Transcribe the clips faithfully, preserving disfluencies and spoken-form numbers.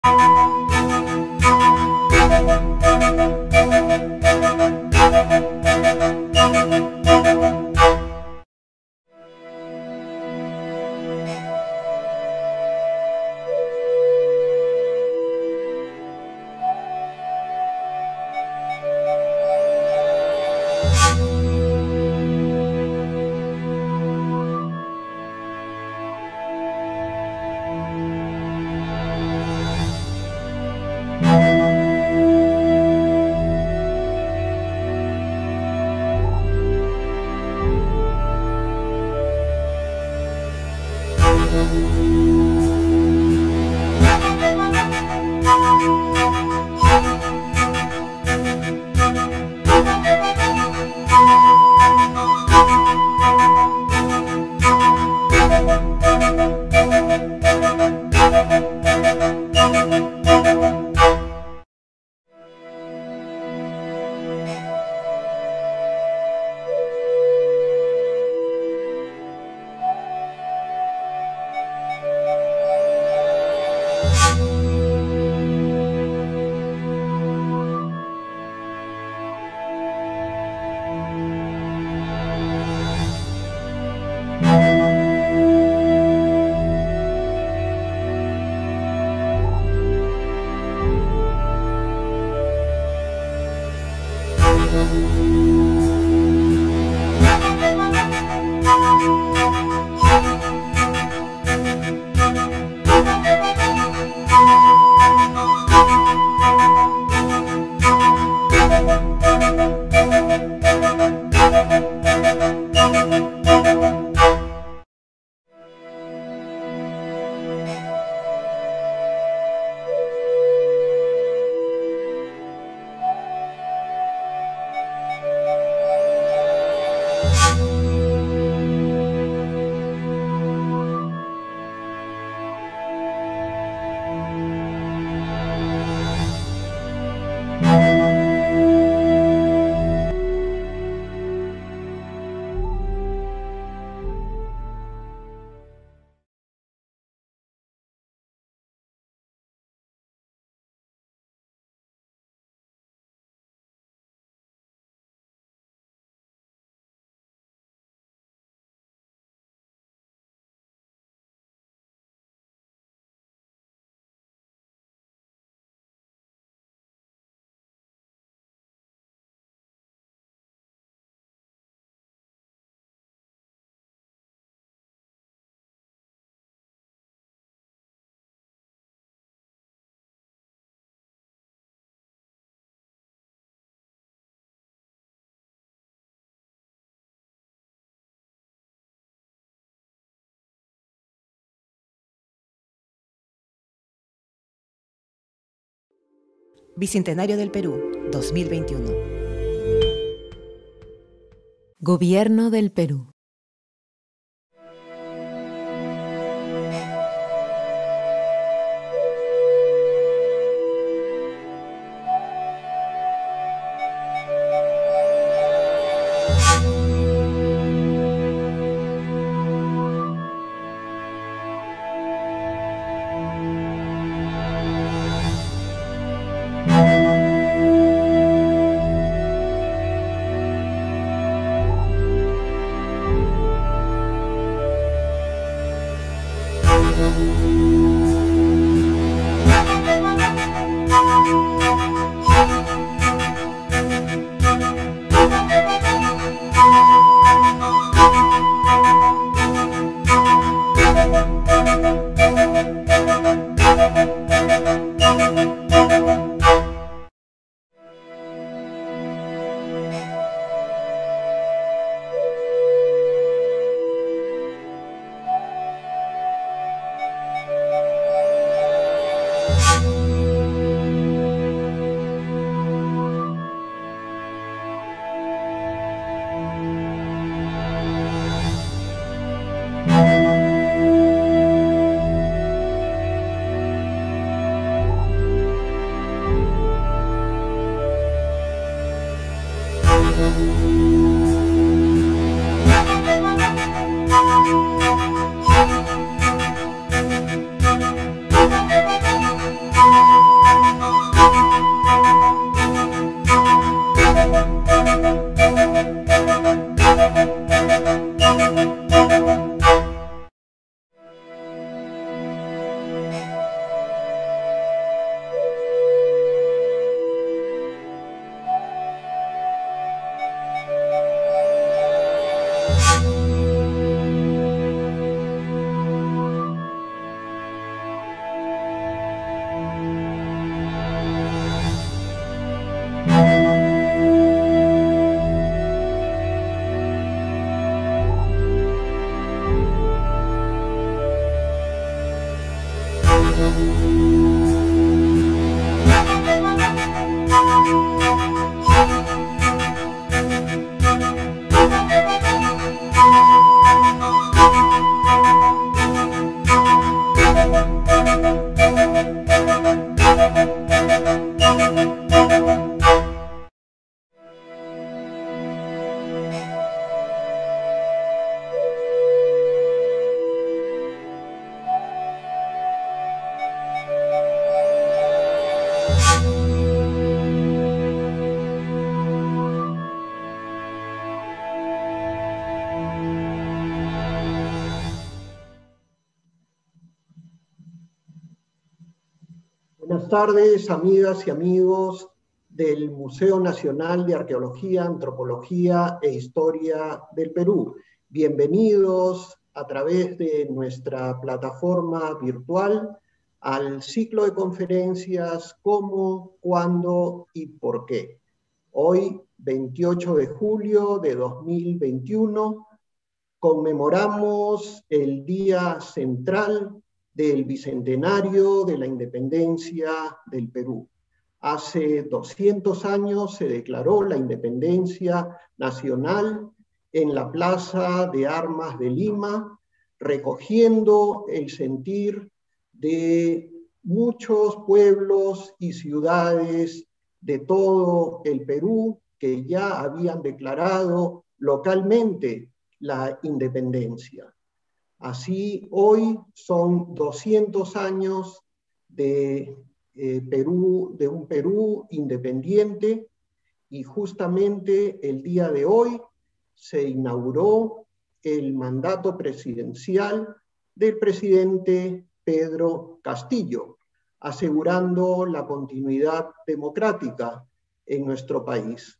Bicentenario del Perú, dos mil veintiuno. Gobierno del Perú. Buenas tardes, amigas y amigos del Museo Nacional de Arqueología, Antropología e Historia del Perú. Bienvenidos a través de nuestra plataforma virtual al ciclo de conferencias Cómo, Cuándo y Por qué. Hoy, veintiocho de julio de dos mil veintiuno, conmemoramos el Día Central del Bicentenario de la Independencia del Perú. Hace doscientos años se declaró la independencia nacional en la Plaza de Armas de Lima, recogiendo el sentir de muchos pueblos y ciudades de todo el Perú que ya habían declarado localmente la independencia. Así, hoy son doscientos años de, eh, Perú, de un Perú independiente, y justamente el día de hoy se inauguró el mandato presidencial del presidente Pedro Castillo, asegurando la continuidad democrática en nuestro país.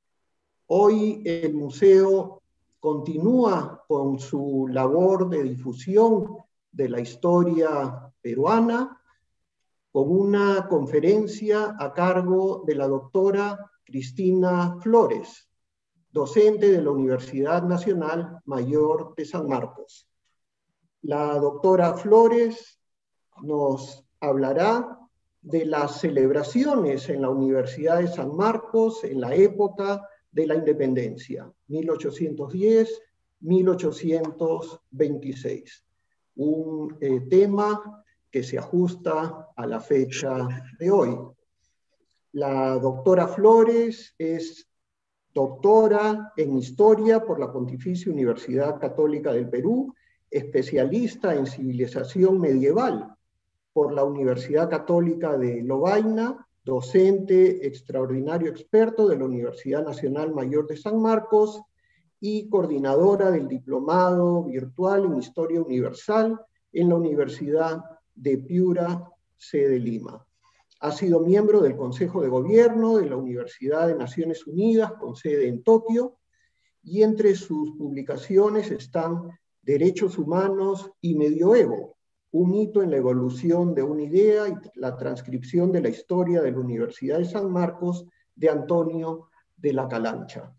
Hoy el museo continúa con su labor de difusión de la historia peruana con una conferencia a cargo de la doctora Cristina Flores, docente de la Universidad Nacional Mayor de San Marcos. La doctora Flores nos hablará de las celebraciones en la Universidad de San Marcos en la época de la independencia, mil ochocientos diez a mil ochocientos veintiséis. Un eh, tema que se ajusta a la fecha de hoy. La doctora Flores es doctora en Historia por la Pontificia Universidad Católica del Perú, especialista en civilización medieval por la Universidad Católica de Lovaina, docente extraordinario experto de la Universidad Nacional Mayor de San Marcos y coordinadora del Diplomado Virtual en Historia Universal en la Universidad de Piura, sede Lima. Ha sido miembro del Consejo de Gobierno de la Universidad de Naciones Unidas, con sede en Tokio, y entre sus publicaciones están Derechos Humanos y Medioevo, un hito en la evolución de una idea y la transcripción de la historia de la Universidad de San Marcos, de Antonio de la Calancha.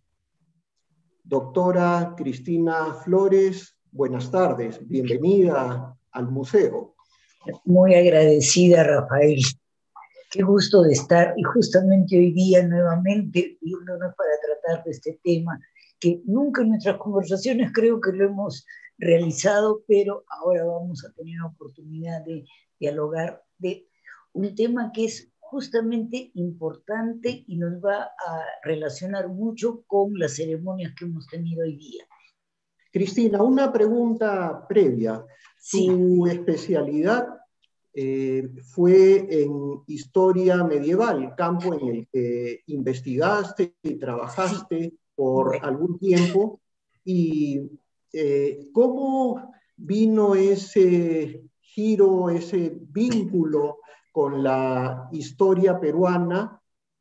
Doctora Cristina Flores, buenas tardes, bienvenida al museo. Muy agradecida, Rafael. Qué gusto de estar, y justamente hoy día nuevamente viéndonos para tratar de este tema, que nunca en nuestras conversaciones creo que lo hemos realizado, pero ahora vamos a tener la oportunidad de dialogar de un tema que es justamente importante y nos va a relacionar mucho con las ceremonias que hemos tenido hoy día. Cristina, una pregunta previa. Sí. ¿Tu especialidad eh, fue en historia medieval, campo en el que investigaste y trabajaste Sí. por Bueno. algún tiempo. ¿Y eh, cómo vino ese giro, ese vínculo con la historia peruana,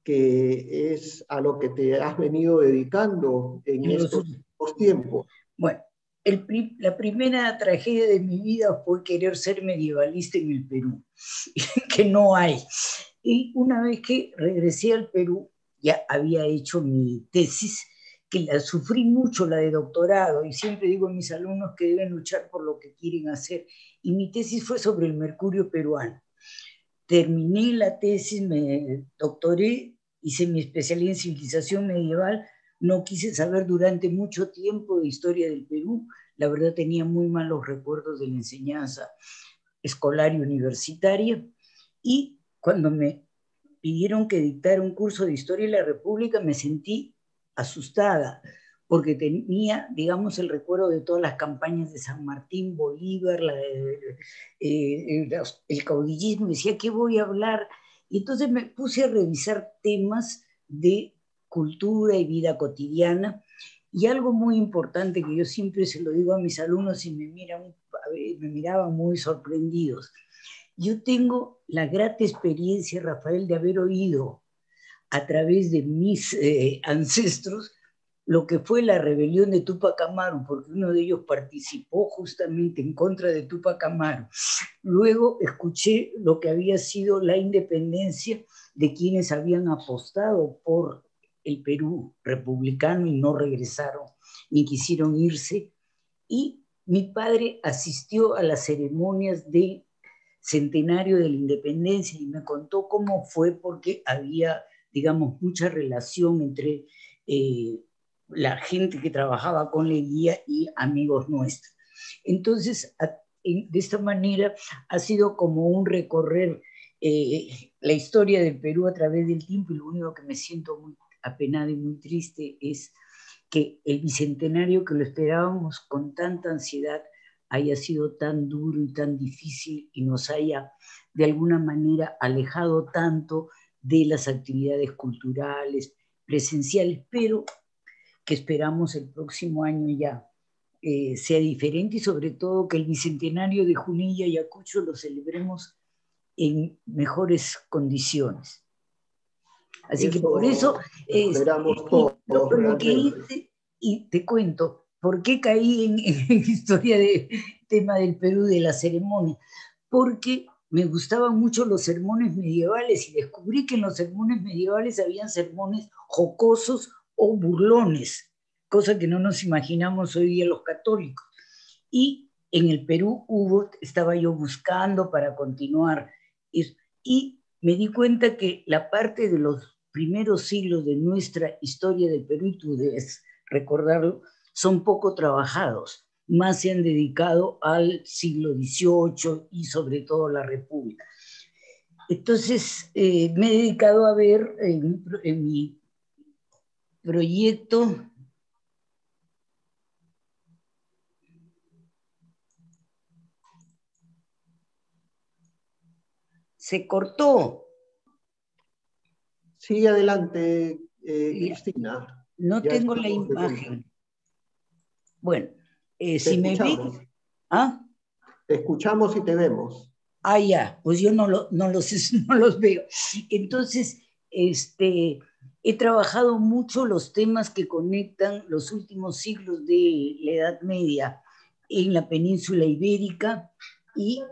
que es a lo que te has venido dedicando en En los estos últimos- tiempos? Bueno, el pri- la primera tragedia de mi vida fue querer ser medievalista en el Perú, que no hay. Y una vez que regresé al Perú, ya había hecho mi tesis, que la sufrí mucho, la de doctorado, y siempre digo a mis alumnos que deben luchar por lo que quieren hacer. Y mi tesis fue sobre el mercurio peruano. Terminé la tesis, me doctoré, hice mi especialidad en civilización medieval. No quise saber durante mucho tiempo de historia del Perú. La verdad tenía muy malos recuerdos de la enseñanza escolar y universitaria. Y cuando me pidieron que dictara un curso de historia de la República, me sentí asustada, porque tenía, digamos, el recuerdo de todas las campañas de San Martín, Bolívar, la de, eh, el caudillismo. Decía, ¿qué voy a hablar? Y entonces me puse a revisar temas de cultura y vida cotidiana. Y algo muy importante que yo siempre se lo digo a mis alumnos y me, miran, me miraban muy sorprendidos. Yo tengo la grata experiencia, Rafael, de haber oído a través de mis eh, ancestros lo que fue la rebelión de Túpac Amaru, porque uno de ellos participó justamente en contra de Túpac Amaru. Luego escuché lo que había sido la independencia de quienes habían apostado por el Perú republicano y no regresaron ni quisieron irse. Y mi padre asistió a las ceremonias de centenario de la independencia y me contó cómo fue, porque había, digamos, mucha relación entre eh, la gente que trabajaba con Leguía y amigos nuestros. Entonces, a, de esta manera ha sido como un recorrer eh, la historia del Perú a través del tiempo, y lo único que me siento muy apenada y muy triste es que el bicentenario, que lo esperábamos con tanta ansiedad, haya sido tan duro y tan difícil y nos haya de alguna manera alejado tanto de las actividades culturales, presenciales, pero que esperamos el próximo año ya eh, sea diferente, y sobre todo que el bicentenario de Junín y Ayacucho lo celebremos en mejores condiciones. Así Eso que por eso es, esperamos y todos lo, lo que realmente. hice, y te cuento, ¿por qué caí en, en historia de tema del Perú, de la ceremonia? Porque me gustaban mucho los sermones medievales y descubrí que en los sermones medievales habían sermones jocosos o burlones, cosa que no nos imaginamos hoy día los católicos. Y en el Perú hubo, estaba yo buscando para continuar, y, y me di cuenta que la parte de los primeros siglos de nuestra historia del Perú, y tú debes recordarlo, son poco trabajados, más se han dedicado al siglo dieciocho y sobre todo la República. Entonces eh, me he dedicado a ver en, en mi proyecto se cortó. Sí, adelante, eh, Cristina. No Ya tengo la estamos de vuelta. imagen. Bueno, eh, Te si me escuchamos. ven, ¿ah? Te escuchamos y te vemos. Ah, ya, pues yo no, lo, no, los, no los veo. Entonces, este, he trabajado mucho los temas que conectan los últimos siglos de la Edad Media en la península ibérica y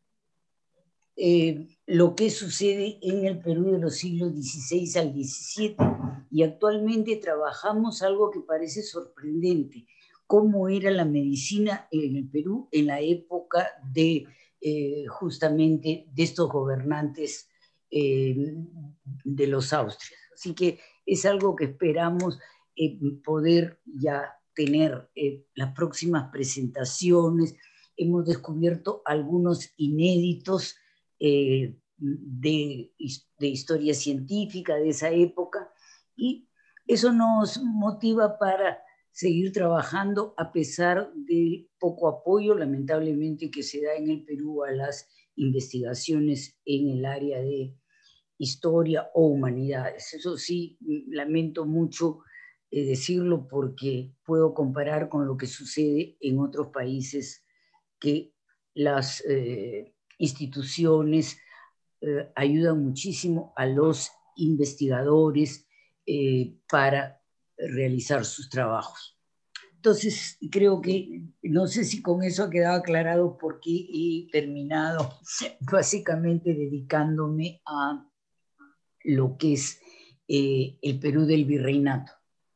eh, lo que sucede en el Perú de los siglos dieciséis al diecisiete. Y actualmente trabajamos algo que parece sorprendente, cómo era la medicina en el Perú en la época de eh, justamente de estos gobernantes eh, de los Austrias. Así que es algo que esperamos eh, poder ya tener eh, las próximas presentaciones. Hemos descubierto algunos inéditos eh, de, de historia científica de esa época, y eso nos motiva para seguir trabajando a pesar de poco apoyo, lamentablemente, que se da en el Perú a las investigaciones en el área de historia o humanidades. Eso sí, lamento mucho eh, decirlo porque puedo comparar con lo que sucede en otros países que las eh, instituciones eh, ayudan muchísimo a los investigadores eh, para realizar sus trabajos. Entonces, creo que, no sé si con eso ha quedado aclarado por qué he terminado básicamente dedicándome a lo que es eh, el Perú del virreinato.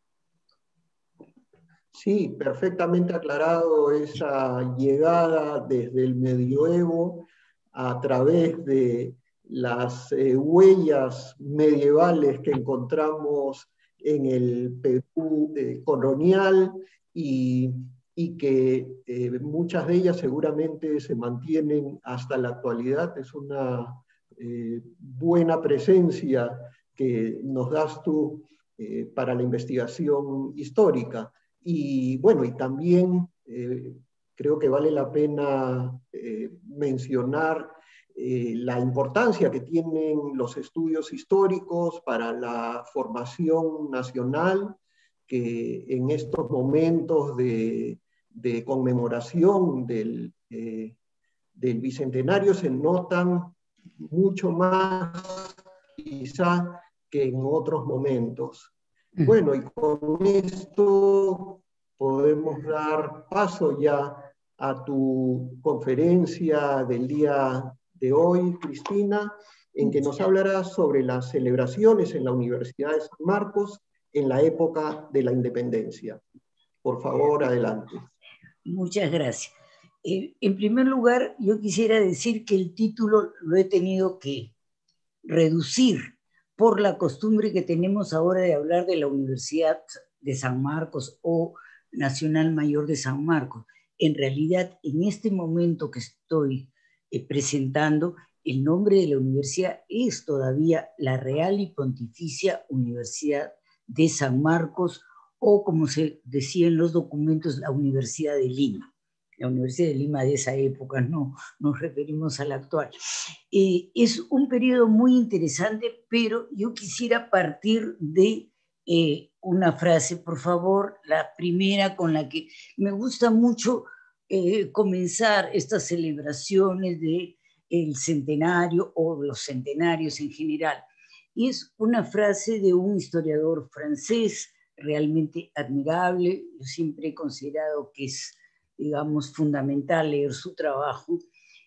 Sí, perfectamente aclarado esa llegada desde el medioevo a través de las eh, huellas medievales que encontramos en el Perú eh, colonial y, y que eh, muchas de ellas seguramente se mantienen hasta la actualidad. Es una eh, buena presencia que nos das tú eh, para la investigación histórica. Y bueno, y también eh, creo que vale la pena eh, mencionar eh, la importancia que tienen los estudios históricos para la formación nacional, que en estos momentos de, de conmemoración del, eh, del Bicentenario se notan mucho más quizá que en otros momentos. Bueno, y con esto podemos dar paso ya a tu conferencia del día de hoy, Cristina, en que nos hablarás sobre las celebraciones en la Universidad de San Marcos en la época de la independencia. Por favor, adelante. Muchas gracias. Eh, en primer lugar, yo quisiera decir que el título lo he tenido que reducir por la costumbre que tenemos ahora de hablar de la Universidad de San Marcos o Nacional Mayor de San Marcos. En realidad, en este momento que estoy eh, presentando, el nombre de la universidad es todavía la Real y Pontificia Universidad de San Marcos, o como se decía en los documentos, la Universidad de Lima. La Universidad de Lima de esa época, no nos referimos a la actual. Eh, es un periodo muy interesante, pero yo quisiera partir de eh, una frase, por favor, la primera con la que me gusta mucho eh, comenzar estas celebraciones del centenario o los centenarios en general. Y es una frase de un historiador francés realmente admirable. Yo siempre he considerado que es, digamos, fundamental leer su trabajo.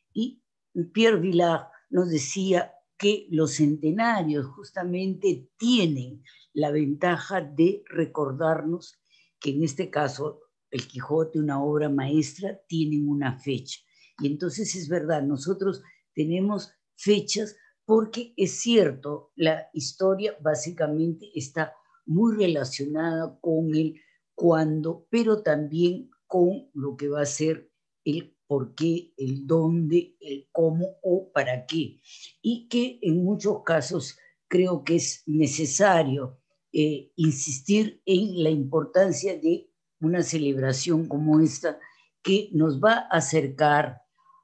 Y Pierre Vilar nos decía que los centenarios justamente tienen la ventaja de recordarnos que en este caso el Quijote, una obra maestra, tienen una fecha. Y entonces es verdad, nosotros tenemos fechas porque es cierto, la historia básicamente está muy relacionada con el cuándo, pero también con lo que va a ser el por qué, el dónde, el cómo o para qué. Y que en muchos casos creo que es necesario eh, insistir en la importancia de una celebración como esta, que nos va a acercar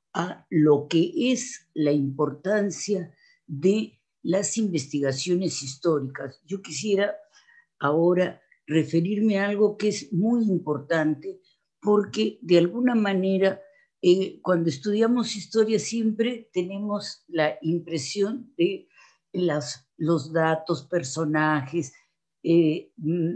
a lo que es la importancia de las investigaciones históricas. Yo quisiera ahora referirme a algo que es muy importante, porque de alguna manera eh, cuando estudiamos historia siempre tenemos la impresión de las, los datos, personajes eh,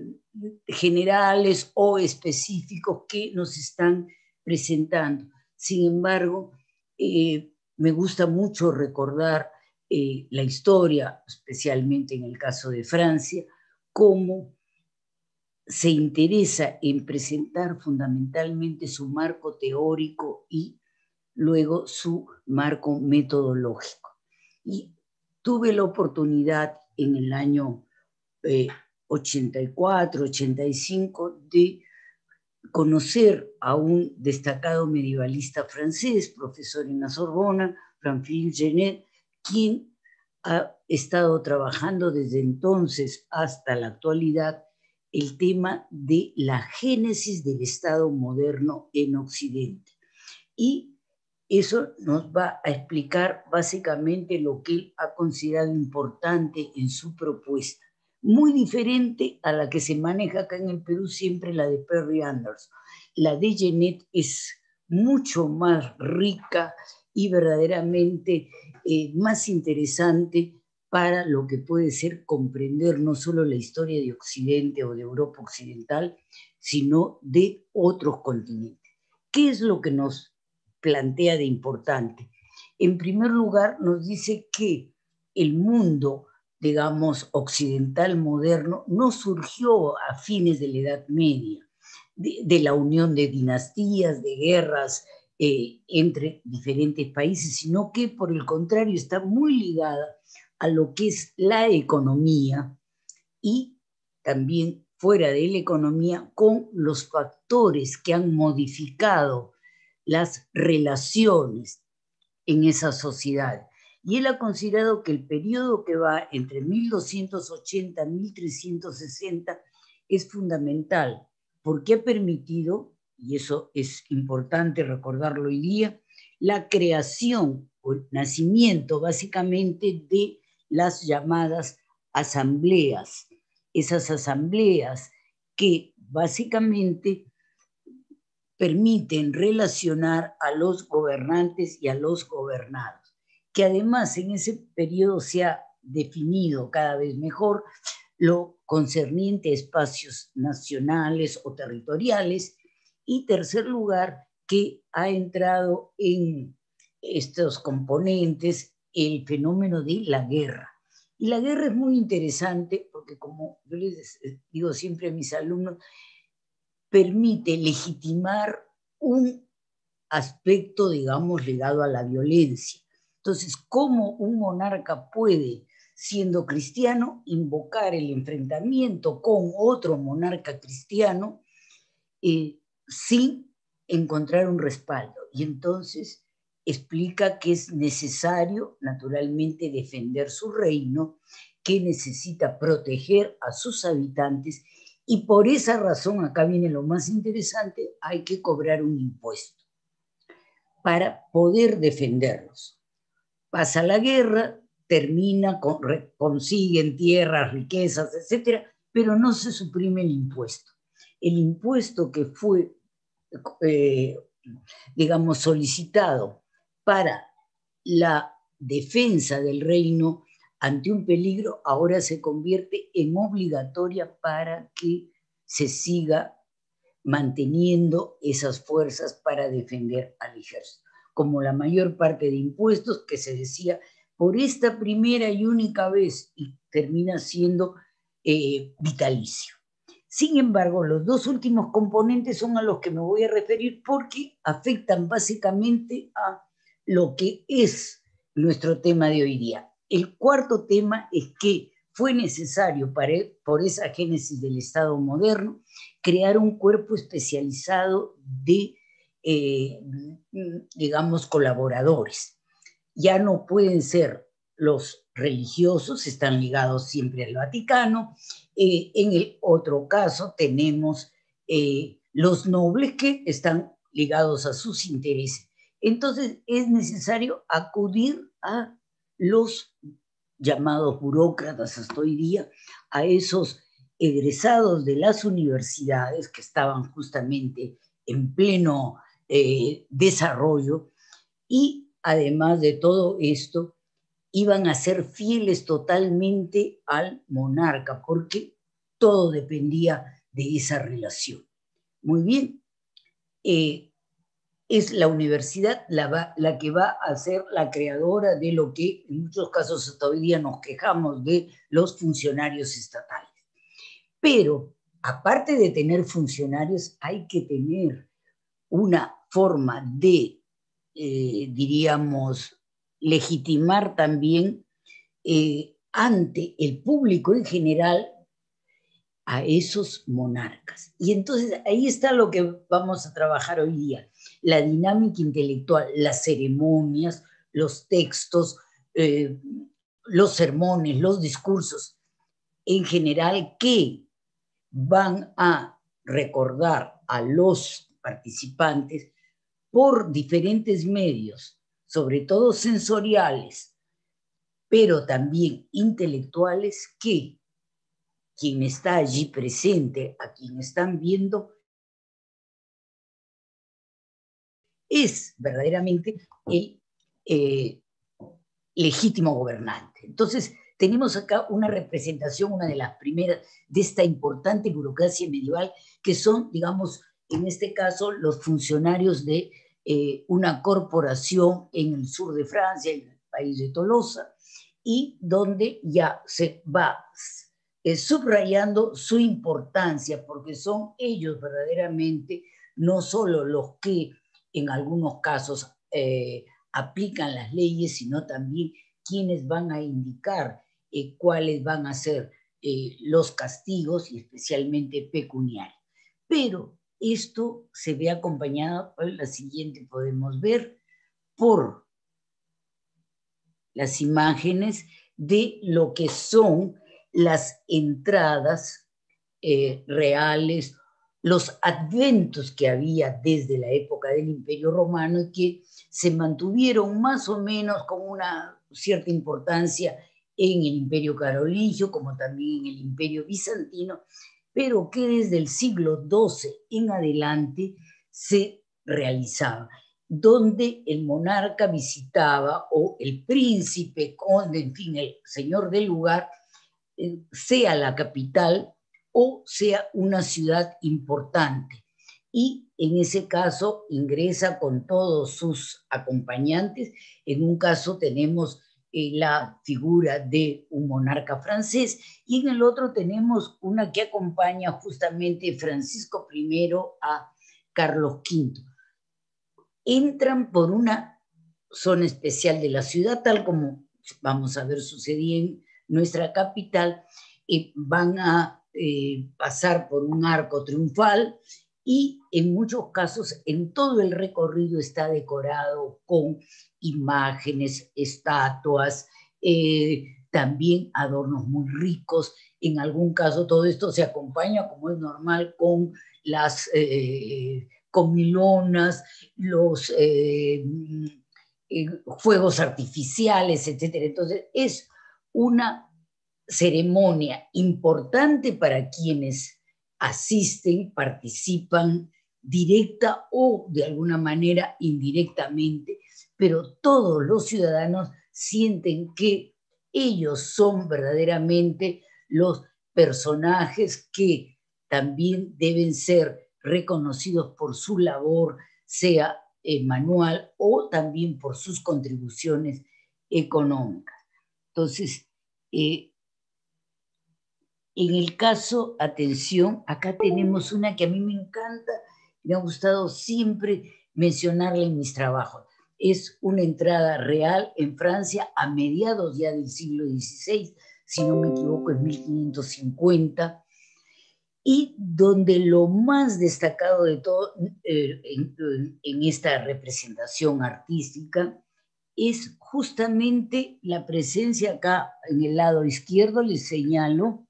generales o específicos que nos están presentando. Sin embargo, eh, me gusta mucho recordar eh, la historia, especialmente en el caso de Francia, cómo se interesa en presentar fundamentalmente su marco teórico y luego su marco metodológico. Y tuve la oportunidad en el año eh, ochenta y cuatro, ochenta y cinco de conocer a un destacado medievalista francés, profesor en la Sorbona, Pamphile Genet, quien ha estado trabajando desde entonces hasta la actualidad el tema de la génesis del Estado moderno en Occidente. Y Eso nos va a explicar básicamente lo que él ha considerado importante en su propuesta, muy diferente a la que se maneja acá en el Perú, siempre la de Perry Anderson. La de Genet es mucho más rica y verdaderamente eh, más interesante para lo que puede ser comprender no solo la historia de Occidente o de Europa Occidental, sino de otros continentes. ¿Qué es lo que nos plantea de importante? En primer lugar, nos dice que el mundo, digamos, occidental moderno no surgió a fines de la Edad Media, de, de la unión de dinastías, de guerras eh, entre diferentes países, sino que por el contrario está muy ligada a lo que es la economía y también fuera de la economía con los factores que han modificado las relaciones en esa sociedad. Y él ha considerado que el periodo que va entre mil doscientos ochenta y mil trescientos sesenta es fundamental porque ha permitido, y eso es importante recordarlo hoy día, la creación o el nacimiento básicamente de las llamadas asambleas, esas asambleas que básicamente permiten relacionar a los gobernantes y a los gobernados, que además en ese periodo se ha definido cada vez mejor lo concerniente a espacios nacionales o territoriales, y tercer lugar, que ha entrado en estos componentes el fenómeno de la guerra. Y la guerra es muy interesante porque, como yo les digo siempre a mis alumnos, permite legitimar un aspecto, digamos, ligado a la violencia. Entonces, ¿cómo un monarca puede, siendo cristiano, invocar el enfrentamiento con otro monarca cristiano eh, sin encontrar un respaldo? Y entonces explica que es necesario, naturalmente, defender su reino, que necesita proteger a sus habitantes, y por esa razón, acá viene lo más interesante, hay que cobrar un impuesto para poder defenderlos. Pasa la guerra, termina, con, consiguen tierras, riquezas, etcétera, pero no se suprime el impuesto. El impuesto que fue, eh, digamos, solicitado para la defensa del reino ante un peligro, ahora se convierte en obligatoria para que se siga manteniendo esas fuerzas para defender al ejército. Como la mayor parte de impuestos que se decía por esta primera y única vez, y termina siendo eh, vitalicio. Sin embargo, los dos últimos componentes son a los que me voy a referir porque afectan básicamente a lo que es nuestro tema de hoy día. El cuarto tema es que fue necesario para, por esa génesis del Estado moderno crear un cuerpo especializado de, eh, digamos, colaboradores. Ya no pueden ser los religiosos, están ligados siempre al Vaticano. Eh, en el otro caso tenemos eh, los nobles que están ligados a sus intereses. Entonces es necesario acudir a los llamados burócratas hasta hoy día, a esos egresados de las universidades que estaban justamente en pleno eh, desarrollo, y además de todo esto, iban a ser fieles totalmente al monarca, porque todo dependía de esa relación. Muy bien, eh, es la universidad la, va, la que va a ser la creadora de lo que en muchos casos hasta hoy día nos quejamos de los funcionarios estatales. Pero aparte de tener funcionarios, hay que tener una forma de, eh, diríamos, legitimar también eh, ante el público en general a esos monarcas. Y entonces ahí está lo que vamos a trabajar hoy día, la dinámica intelectual, las ceremonias, los textos, eh, los sermones, los discursos, en general, que van a recordar a los participantes por diferentes medios, sobre todo sensoriales, pero también intelectuales, que quien está allí presente, a quien están viendo, es verdaderamente el eh, legítimo gobernante. Entonces, tenemos acá una representación, una de las primeras, de esta importante burocracia medieval, que son, digamos, en este caso, los funcionarios de eh, una corporación en el sur de Francia, en el país de Tolosa, y donde ya se va eh, subrayando su importancia, porque son ellos verdaderamente no solo los que en algunos casos eh, aplican las leyes, sino también quienes van a indicar eh, cuáles van a ser eh, los castigos, y especialmente pecuniarios. Pero esto se ve acompañado, en la siguiente podemos ver, por las imágenes de lo que son las entradas eh, reales, los adventos que había desde la época del Imperio Romano y que se mantuvieron más o menos con una cierta importancia en el Imperio Carolingio, como también en el Imperio Bizantino, pero que desde el siglo doce en adelante se realizaba, donde el monarca visitaba, o el príncipe, conde, en fin, el señor del lugar, eh, sea la capital o sea una ciudad importante. Y en ese caso ingresa con todos sus acompañantes. En un caso tenemos eh, la figura de un monarca francés, y en el otro tenemos una que acompaña justamente Francisco primero a Carlos quinto. Entran por una zona especial de la ciudad, tal como vamos a ver sucedía en nuestra capital, y van a eh, pasar por un arco triunfal, y en muchos casos en todo el recorrido está decorado con imágenes, estatuas, eh, también adornos muy ricos. En algún caso todo esto se acompaña, como es normal, con las eh, comilonas, los eh, eh, fuegos artificiales, etcétera. Entonces es una ceremonia importante para quienes asisten, participan directa o de alguna manera indirectamente, pero todos los ciudadanos sienten que ellos son verdaderamente los personajes que también deben ser reconocidos por su labor, sea eh, manual o también por sus contribuciones económicas. Entonces, eh, en el caso, atención, acá tenemos una que a mí me encanta, me ha gustado siempre mencionarla en mis trabajos. Es una entrada real en Francia a mediados ya del siglo dieciséis, si no me equivoco, en mil quinientos cincuenta, y donde lo más destacado de todo eh, en, en esta representación artística es justamente la presencia acá en el lado izquierdo, les señalo,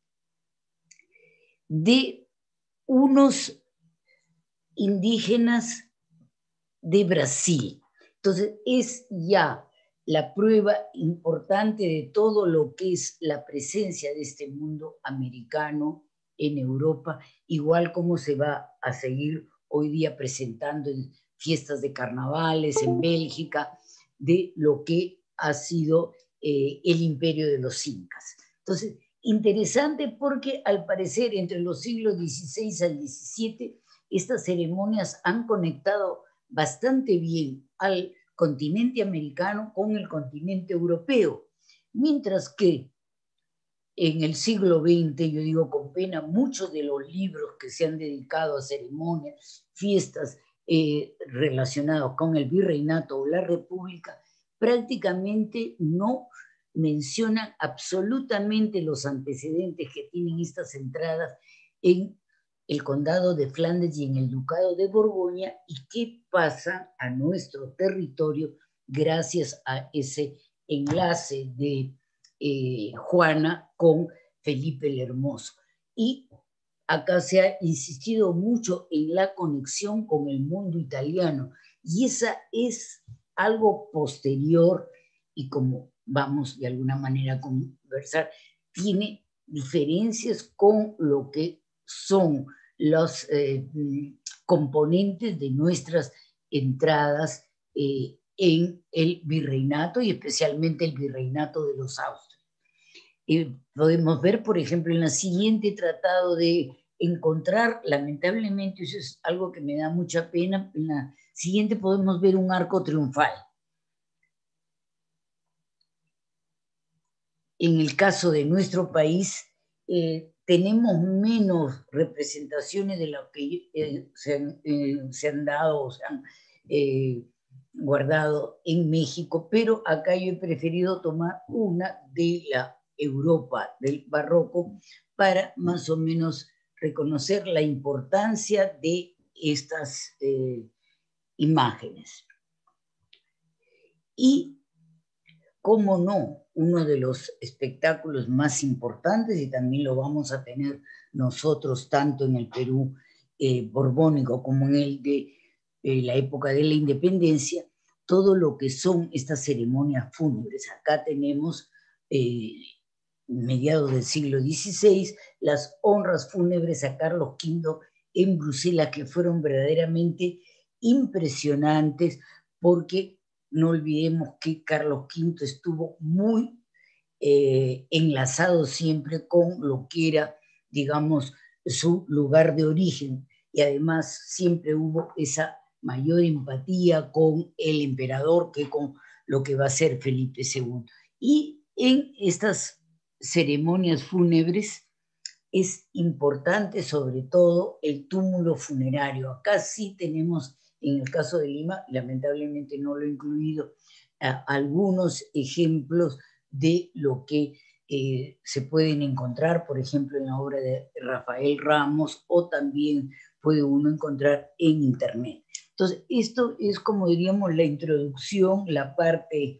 de unos indígenas de Brasil. Entonces es ya la prueba importante de todo lo que es la presencia de este mundo americano en Europa, igual como se va a seguir hoy día presentando en fiestas de carnavales en Bélgica, de lo que ha sido eh, el imperio de los incas. Entonces, interesante porque al parecer entre los siglos dieciséis al diecisiete estas ceremonias han conectado bastante bien al continente americano con el continente europeo, mientras que en el siglo veinte, yo digo con pena, muchos de los libros que se han dedicado a ceremonias, fiestas eh, relacionados con el virreinato o la república, prácticamente no mencionan absolutamente los antecedentes que tienen estas entradas en el condado de Flandes y en el ducado de Borgoña, y qué pasa a nuestro territorio gracias a ese enlace de eh, Juana con Felipe el Hermoso. Y acá se ha insistido mucho en la conexión con el mundo italiano, Y esa es algo posterior y, como vamos de alguna manera a conversar, tiene diferencias con lo que son los eh, componentes de nuestras entradas eh, en el virreinato y especialmente el virreinato de los Austrias. Eh, podemos ver, por ejemplo, en el siguiente tratado de encontrar, lamentablemente, eso es algo que me da mucha pena, en la siguiente podemos ver un arco triunfal. En el caso de nuestro país, eh, tenemos menos representaciones de lo que eh, se, han, eh, se han dado o se han eh, guardado en México, pero acá yo he preferido tomar una de la Europa del barroco para más o menos reconocer la importancia de estas eh, imágenes. Y, cómo no, uno de los espectáculos más importantes, y también lo vamos a tener nosotros tanto en el Perú eh, borbónico como en el de eh, la época de la independencia, todo lo que son estas ceremonias fúnebres. Acá tenemos, eh, mediados del siglo dieciséis, las honras fúnebres a Carlos quinto en Bruselas, que fueron verdaderamente impresionantes, porque no olvidemos que Carlos quinto estuvo muy eh, enlazado siempre con lo que era, digamos, su lugar de origen, y además siempre hubo esa mayor empatía con el emperador que con lo que va a ser Felipe segundo. Y en estas ceremonias fúnebres es importante sobre todo el túmulo funerario. Acá sí tenemos, en el caso de Lima, lamentablemente no lo he incluido, a, algunos ejemplos de lo que eh, se pueden encontrar, por ejemplo, en la obra de Rafael Ramos, o también puede uno encontrar en internet. Entonces, esto es, como diríamos, la introducción, la parte,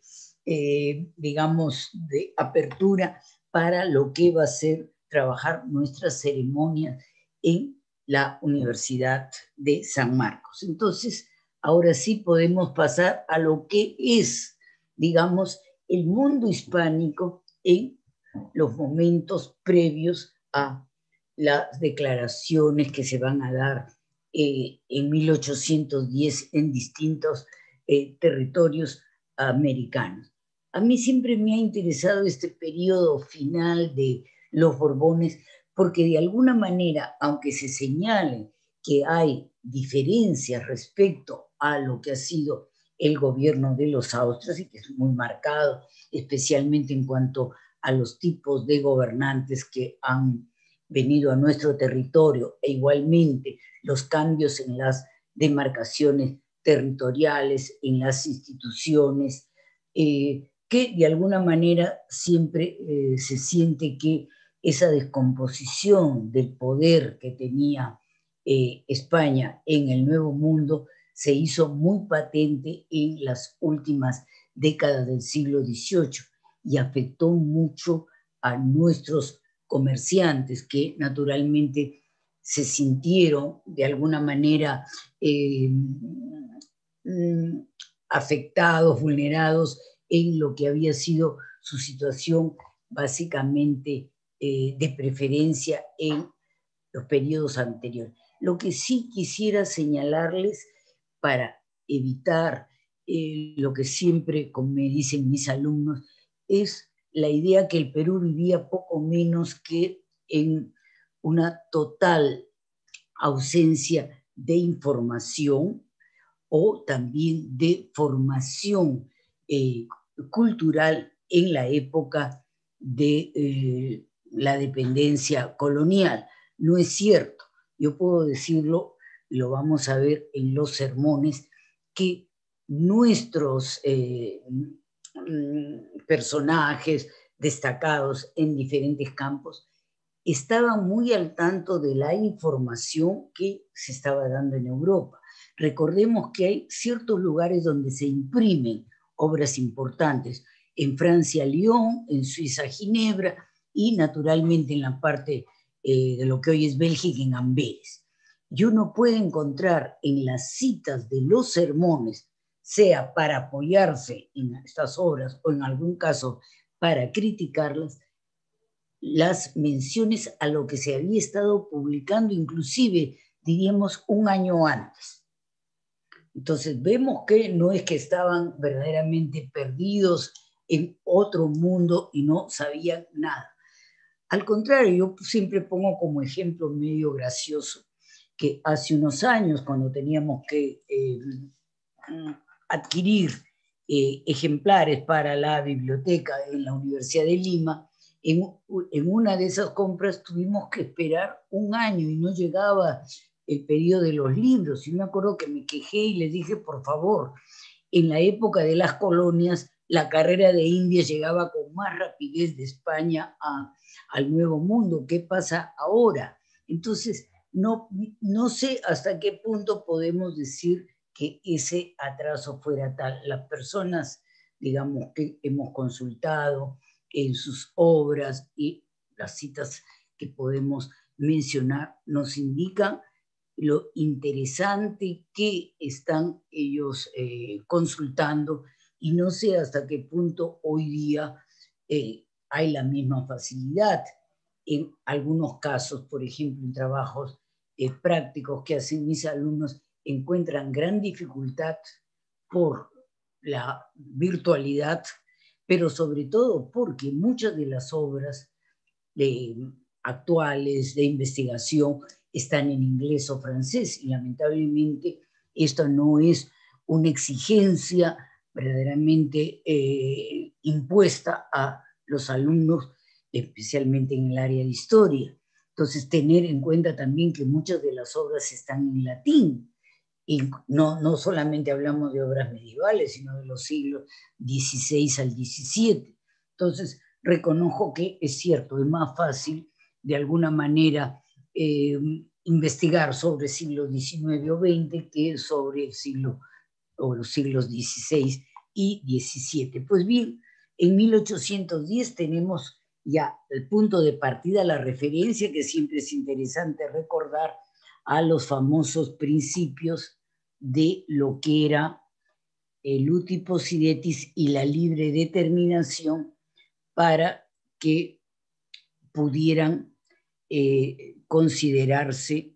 eh, digamos, de apertura para lo que va a ser trabajar nuestras ceremonias en la Universidad de San Marcos. Entonces, ahora sí podemos pasar a lo que es, digamos, el mundo hispánico en los momentos previos a las declaraciones que se van a dar eh, en mil ochocientos diez en distintos eh, territorios americanos. A mí siempre me ha interesado este periodo final de los Borbones, porque de alguna manera, aunque se señale que hay diferencias respecto a lo que ha sido el gobierno de los Austrias, y que es muy marcado, especialmente en cuanto a los tipos de gobernantes que han venido a nuestro territorio, e igualmente los cambios en las demarcaciones territoriales, en las instituciones, eh, que de alguna manera siempre eh, se siente que esa descomposición del poder que tenía eh, España en el Nuevo Mundo se hizo muy patente en las últimas décadas del siglo dieciocho y afectó mucho a nuestros comerciantes, que naturalmente se sintieron de alguna manera eh, afectados, vulnerados en lo que había sido su situación básicamente eh, de preferencia en los periodos anteriores. Lo que sí quisiera señalarles, para evitar eh, lo que siempre, como me dicen mis alumnos, es la idea que el Perú vivía poco menos que en una total ausencia de información o también de formación eh, cultural en la época de eh, la dependencia colonial. No es cierto. Yo puedo decirlo, lo vamos a ver en los sermones, que nuestros eh, personajes destacados en diferentes campos estaban muy al tanto de la información que se estaba dando en Europa. Recordemos que hay ciertos lugares donde se imprimen obras importantes. En Francia, Lyon, en Suiza, Ginebra, y naturalmente en la parte eh, de lo que hoy es Bélgica, en Amberes. y uno puede encontrar en las citas de los sermones, sea para apoyarse en estas obras o en algún caso para criticarlas, las menciones a lo que se había estado publicando, inclusive, diríamos, un año antes. Entonces vemos que no es que estaban verdaderamente perdidos en otro mundo y no sabían nada. Al contrario, yo siempre pongo como ejemplo medio gracioso que hace unos años, cuando teníamos que eh, adquirir eh, ejemplares para la biblioteca en la Universidad de Lima, en, en una de esas compras tuvimos que esperar un año y no llegaba el pedido de los libros. Y me acuerdo que me quejé y le dije, por favor, en la época de las colonias, la carrera de Indias llegaba con más rapidez de España a, al Nuevo Mundo. ¿Qué pasa ahora? Entonces, no, no sé hasta qué punto podemos decir que ese atraso fuera tal. Las personas, digamos, que hemos consultado en sus obras y las citas que podemos mencionar nos indican lo interesante que están ellos eh, consultando, y no sé hasta qué punto hoy día eh, hay la misma facilidad. En algunos casos, por ejemplo, en trabajos eh, prácticos que hacen mis alumnos, encuentran gran dificultad por la virtualidad, pero sobre todo porque muchas de las obras de, actuales de investigación están en inglés o francés, y lamentablemente esto no es una exigencia verdaderamente eh, impuesta a los alumnos, especialmente en el área de historia. Entonces, tener en cuenta también que muchas de las obras están en latín, y no, no solamente hablamos de obras medievales, sino de los siglos dieciséis al diecisiete. Entonces, reconozco que es cierto, es más fácil de alguna manera eh, investigar sobre siglo diecinueve o veinte que sobre el siglo o los siglos dieciséis y diecisiete. Pues bien, en mil ochocientos diez tenemos ya el punto de partida, la referencia, que siempre es interesante recordar, a los famosos principios de lo que era el uti possidetis y la libre determinación, para que pudieran eh, considerarse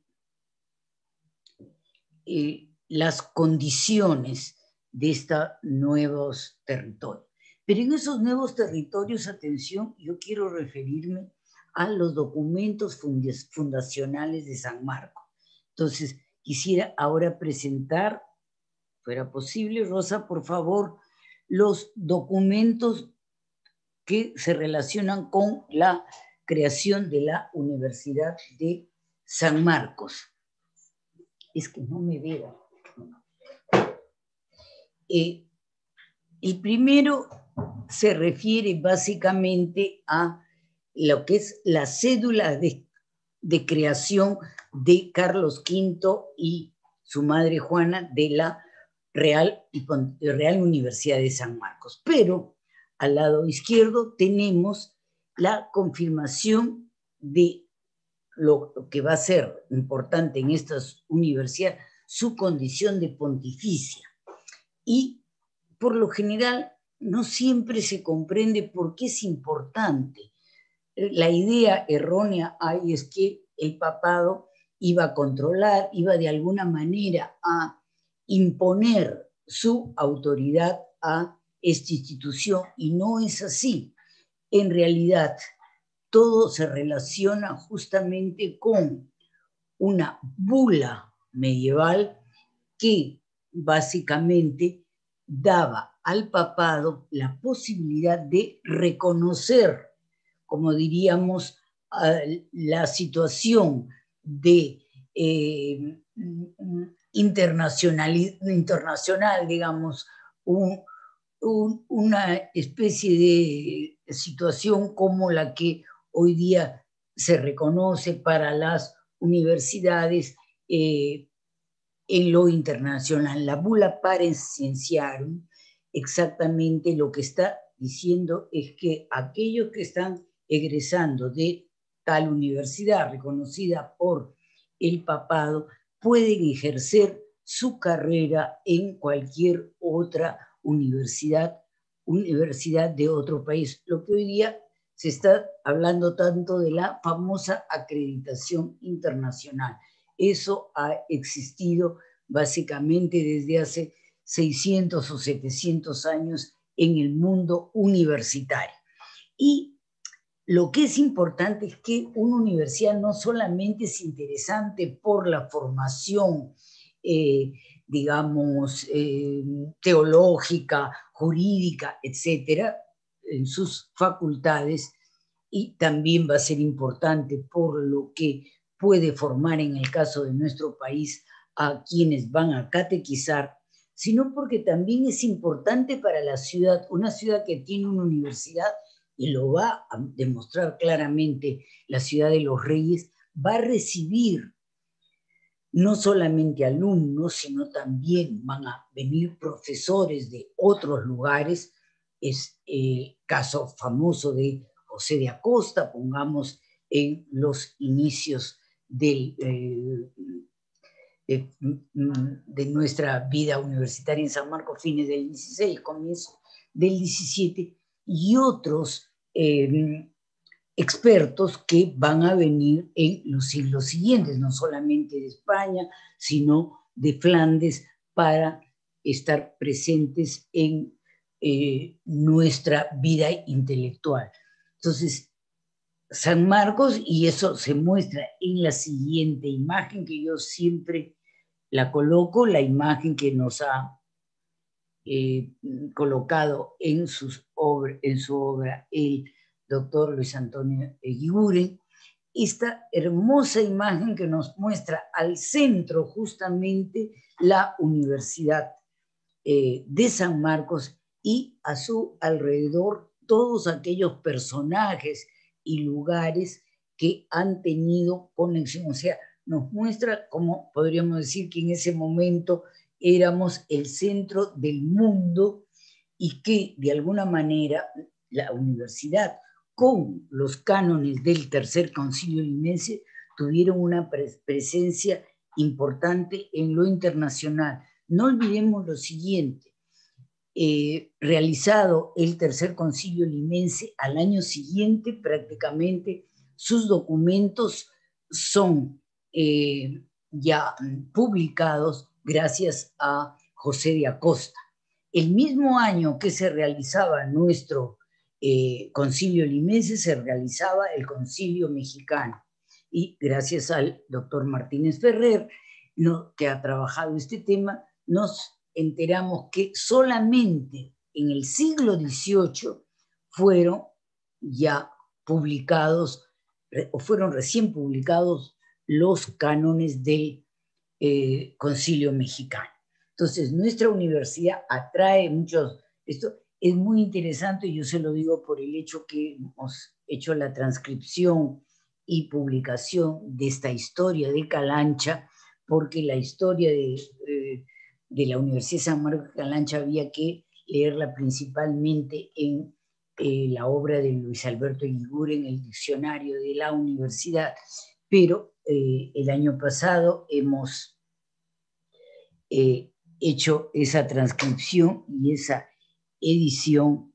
eh, las condiciones de estos nuevos territorios. Pero en esos nuevos territorios, atención, yo quiero referirme a los documentos fundacionales de San Marcos. Entonces, quisiera ahora presentar, fuera posible, Rosa, por favor, los documentos que se relacionan con la creación de la Universidad de San Marcos. Es que no me veo. Eh, el primero se refiere básicamente a lo que es la cédula de, de creación de Carlos quinto y su madre Juana de la Real, Real Universidad de San Marcos. Pero al lado izquierdo tenemos la confirmación de lo que va a ser importante en estas universidades, su condición de pontificia. Y por lo general no siempre se comprende por qué es importante. La idea errónea ahí es que el papado iba a controlar, iba de alguna manera a imponer su autoridad a esta institución, y no es así. En realidad, todo se relaciona justamente con una bula medieval que básicamente daba al papado la posibilidad de reconocer, como diríamos, la situación de eh, internacional, internacional, digamos, un, un, una especie de situación como la que hoy día se reconoce para las universidades eh, en lo internacional. La bula Parens Scientiarum exactamente lo que está diciendo es que aquellos que están egresando de tal universidad reconocida por el papado pueden ejercer su carrera en cualquier otra universidad, universidad de otro país. Lo que hoy día se está hablando tanto de la famosa acreditación internacional. Eso ha existido básicamente desde hace seiscientos o setecientos años en el mundo universitario. Y lo que es importante es que una universidad no solamente es interesante por la formación, eh, digamos, eh, teológica, jurídica, etcétera, en sus facultades, y también va a ser importante por lo que puede formar en el caso de nuestro país a quienes van a catequizar, sino porque también es importante para la ciudad, una ciudad que tiene una universidad, y lo va a demostrar claramente la ciudad de Los Reyes, va a recibir no solamente alumnos, sino también van a venir profesores de otros lugares. Es el caso famoso de José de Acosta, pongamos en los inicios del, eh, de, de nuestra vida universitaria en San Marcos, fines del dieciséis, comienzo del diecisiete, y otros eh, expertos que van a venir en los siglos siguientes, no solamente de España, sino de Flandes, para estar presentes en eh, nuestra vida intelectual. Entonces, San Marcos, y eso se muestra en la siguiente imagen, que yo siempre la coloco, la imagen que nos ha eh, colocado en, sus obra, en su obra el doctor Luis Antonio Eguiguren, esta hermosa imagen que nos muestra al centro justamente la Universidad eh, de San Marcos y a su alrededor todos aquellos personajes y lugares que han tenido conexión. O sea, nos muestra cómo podríamos decir que en ese momento éramos el centro del mundo y que de alguna manera la universidad, con los cánones del Tercer Concilio Limense, tuvieron una presencia importante en lo internacional. No olvidemos lo siguiente, eh, realizado el Tercer Concilio Limense, al año siguiente prácticamente sus documentos son eh, ya publicados gracias a José de Acosta. El mismo año que se realizaba nuestro eh, concilio limense, se realizaba el concilio mexicano. Y gracias al doctor Martínez Ferrer, no, que ha trabajado este tema, nos enteramos que solamente en el siglo dieciocho fueron ya publicados, o fueron recién publicados los cánones del eh, concilio mexicano. Entonces, nuestra universidad atrae muchos, esto es muy interesante, y yo se lo digo por el hecho que hemos hecho la transcripción y publicación de esta historia de Calancha, porque la historia de, eh, de la Universidad de San Marcos de Calancha había que leerla principalmente en eh, la obra de Luis Alberto Eguiguren, en el diccionario de la universidad, pero eh, el año pasado hemos eh, hecho esa transcripción y esa edición,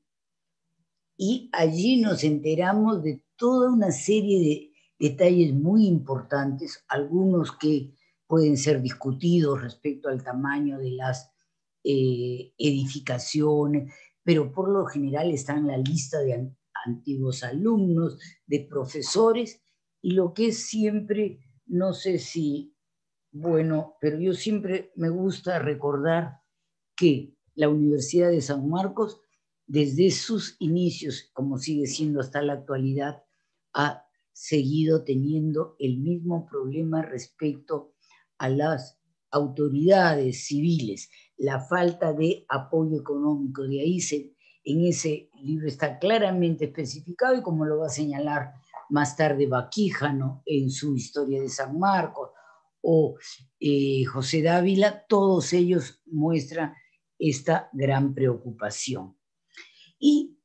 y allí nos enteramos de toda una serie de detalles muy importantes, algunos que pueden ser discutidos respecto al tamaño de las eh, edificaciones, pero por lo general está en la lista de an antiguos alumnos, de profesores, y lo que es siempre, no sé si, bueno, pero yo siempre me gusta recordar que la Universidad de San Marcos, desde sus inicios, como sigue siendo hasta la actualidad, ha seguido teniendo el mismo problema respecto a las autoridades civiles, la falta de apoyo económico. De ahí se, en ese libro está claramente especificado, y como lo va a señalar más tarde Baquíjano en su Historia de San Marcos, o eh, José Dávila, todos ellos muestran esta gran preocupación. Y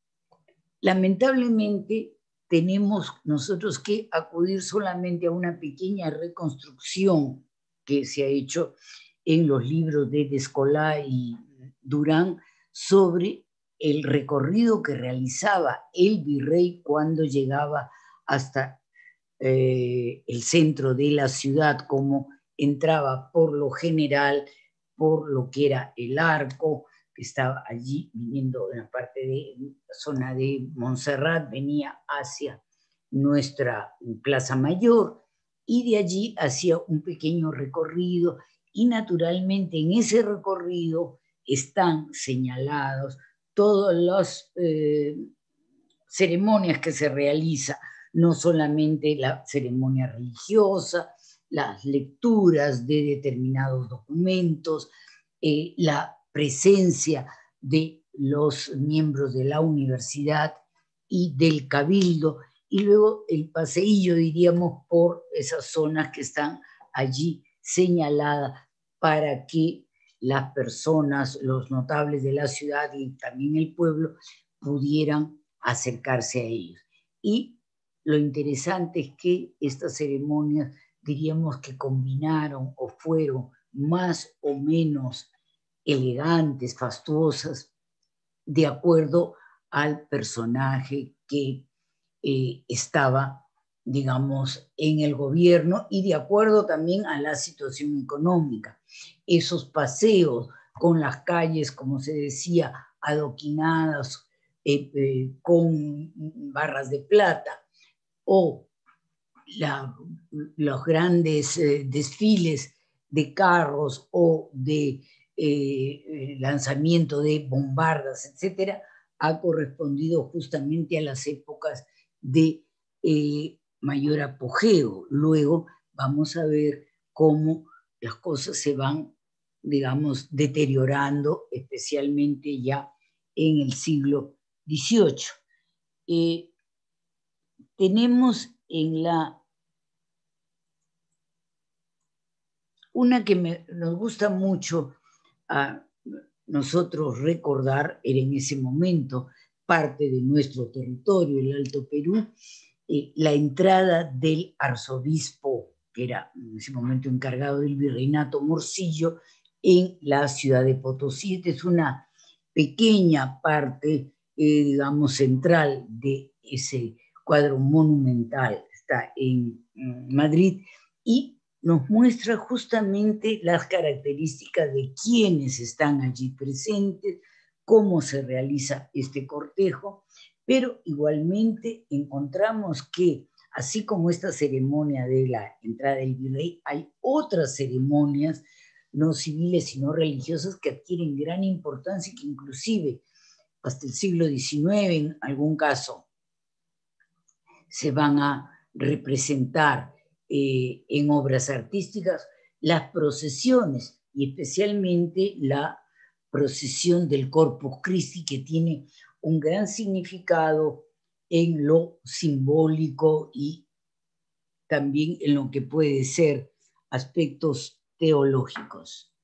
lamentablemente tenemos nosotros que acudir solamente a una pequeña reconstrucción que se ha hecho en los libros de Descolá y Durán sobre el recorrido que realizaba el virrey cuando llegaba hasta eh, el centro de la ciudad, como entraba por lo general por lo que era el Arco, que estaba allí viniendo en la parte de la zona de Montserrat, venía hacia nuestra Plaza Mayor y de allí hacía un pequeño recorrido y naturalmente en ese recorrido están señalados todas las eh, ceremonias que se realizan, no solamente la ceremonia religiosa, las lecturas de determinados documentos, eh, la presencia de los miembros de la universidad y del cabildo, y luego el paseillo, diríamos, por esas zonas que están allí señaladas para que las personas, los notables de la ciudad y también el pueblo pudieran acercarse a ellos. Y lo interesante es que estas ceremonias, diríamos que combinaron o fueron más o menos elegantes, fastuosas, de acuerdo al personaje que eh, estaba, digamos, en el gobierno y de acuerdo también a la situación económica. Esos paseos con las calles, como se decía, adoquinadas eh, eh, con barras de plata, o la, los grandes eh, desfiles de carros o de eh, lanzamiento de bombardas, etcétera, ha correspondido justamente a las épocas de eh, mayor apogeo. Luego vamos a ver cómo las cosas se van, digamos, deteriorando, especialmente ya en el siglo dieciocho. Eh, tenemos en la una que me, nos gusta mucho a nosotros recordar, era en ese momento parte de nuestro territorio, el Alto Perú, eh, la entrada del arzobispo, que era en ese momento encargado del virreinato Morcillo, en la ciudad de Potosí. Esta es una pequeña parte, eh, digamos, central de ese cuadro monumental, está en, en Madrid, y nos muestra justamente las características de quienes están allí presentes, cómo se realiza este cortejo, pero igualmente encontramos que, así como esta ceremonia de la entrada del virrey, hay otras ceremonias, no civiles sino religiosas, que adquieren gran importancia y que inclusive hasta el siglo diecinueve, en algún caso, se van a representar eh, en obras artísticas, las procesiones y especialmente la procesión del Corpus Christi, que tiene un gran significado en lo simbólico y también en lo que puede ser aspectos teológicos.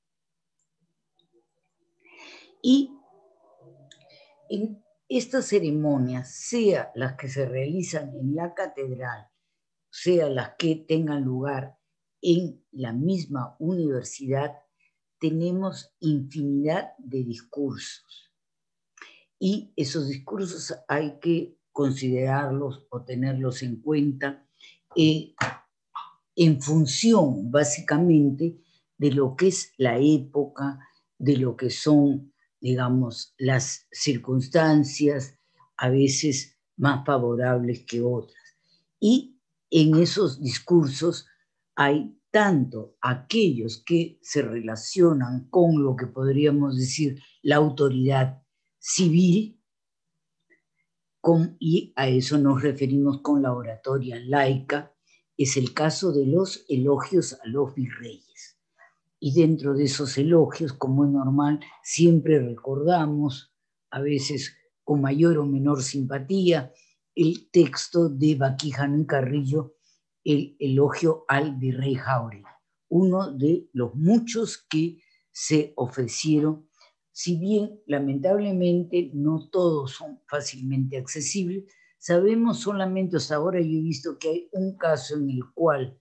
Y en estas ceremonias, sea las que se realizan en la catedral, sea las que tengan lugar en la misma universidad, tenemos infinidad de discursos. Y esos discursos hay que considerarlos o tenerlos en cuenta eh, en función, básicamente, de lo que es la época, de lo que son, digamos, las circunstancias, a veces más favorables que otras. Y en esos discursos hay tanto aquellos que se relacionan con lo que podríamos decir la autoridad civil, con, y a eso nos referimos con la oratoria laica, es el caso de los elogios a los virreyes. Y dentro de esos elogios, como es normal, siempre recordamos, a veces con mayor o menor simpatía, el texto de Baquijano y Carrillo, el elogio al virrey Jáuregui, uno de los muchos que se ofrecieron, si bien lamentablemente no todos son fácilmente accesibles. Sabemos solamente hasta ahora, yo he visto que hay un caso en el cual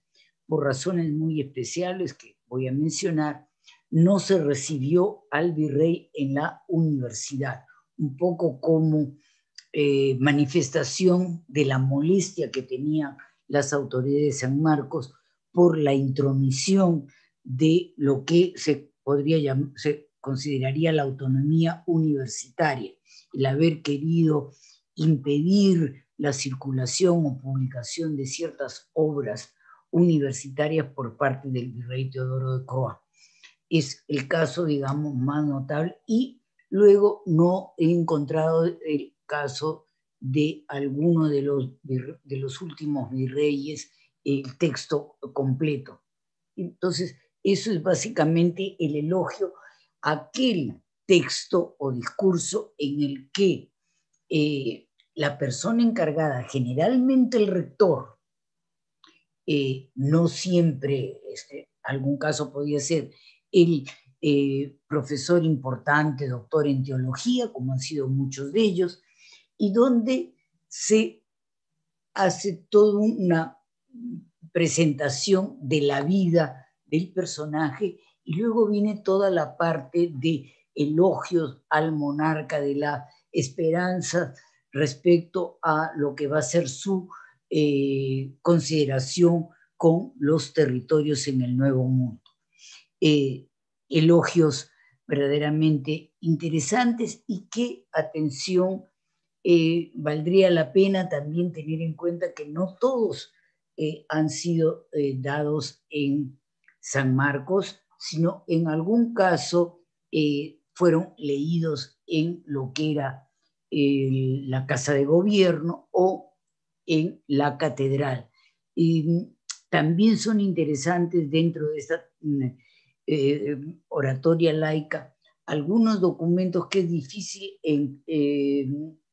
por razones muy especiales que voy a mencionar, no se recibió al virrey en la universidad, un poco como eh, manifestación de la molestia que tenían las autoridades de San Marcos por la intromisión de lo que se podría llamar, se consideraría la autonomía universitaria, el haber querido impedir la circulación o publicación de ciertas obras universitarias por parte del virrey Teodoro de Croá. Es el caso, digamos, más notable, y luego no he encontrado el caso de alguno de los, de los últimos virreyes, el texto completo. Entonces, eso es básicamente el elogio a aquel texto o discurso en el que eh, la persona encargada, generalmente el rector, eh, no siempre, este, algún caso podía ser el eh, profesor importante, doctor en teología, como han sido muchos de ellos, y donde se hace toda una presentación de la vida del personaje, y luego viene toda la parte de elogios al monarca, de la esperanza respecto a lo que va a ser su eh, consideración con los territorios en el Nuevo Mundo. Eh, elogios verdaderamente interesantes, y que, atención, eh, valdría la pena también tener en cuenta que no todos eh, han sido eh, dados en San Marcos, sino en algún caso eh, fueron leídos en lo que era eh, la Casa de Gobierno o en la Catedral. Y también son interesantes dentro de esta eh, oratoria laica algunos documentos que es difícil en, eh,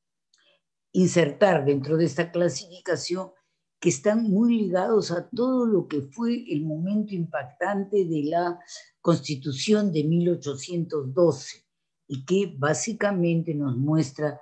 insertar dentro de esta clasificación, que están muy ligados a todo lo que fue el momento impactante de la Constitución de mil ochocientos doce, y que básicamente nos muestra,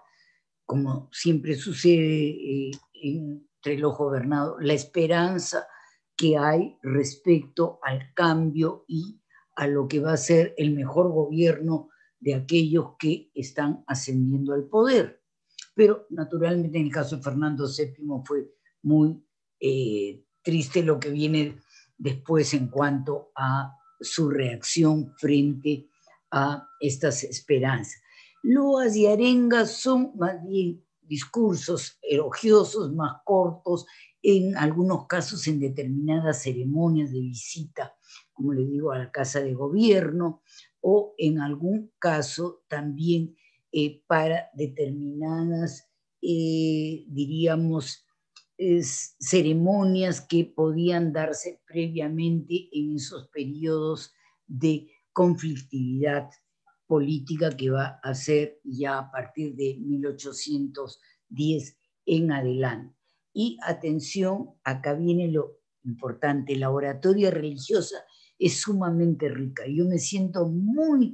como siempre sucede eh, entre los gobernados, la esperanza que hay respecto al cambio y a lo que va a ser el mejor gobierno de aquellos que están ascendiendo al poder. Pero naturalmente en el caso de Fernando séptimo fue muy eh, triste lo que viene después en cuanto a su reacción frente a estas esperanzas. Loas y arengas son más bien discursos elogiosos, más cortos, en algunos casos en determinadas ceremonias de visita, como les digo, a la Casa de Gobierno, o en algún caso también eh, para determinadas, eh, diríamos, es, ceremonias que podían darse previamente en esos periodos de conflictividad política que va a ser ya a partir de mil ochocientos diez en adelante. Y atención, acá viene lo importante, la oratoria religiosa es sumamente rica. Yo me siento muy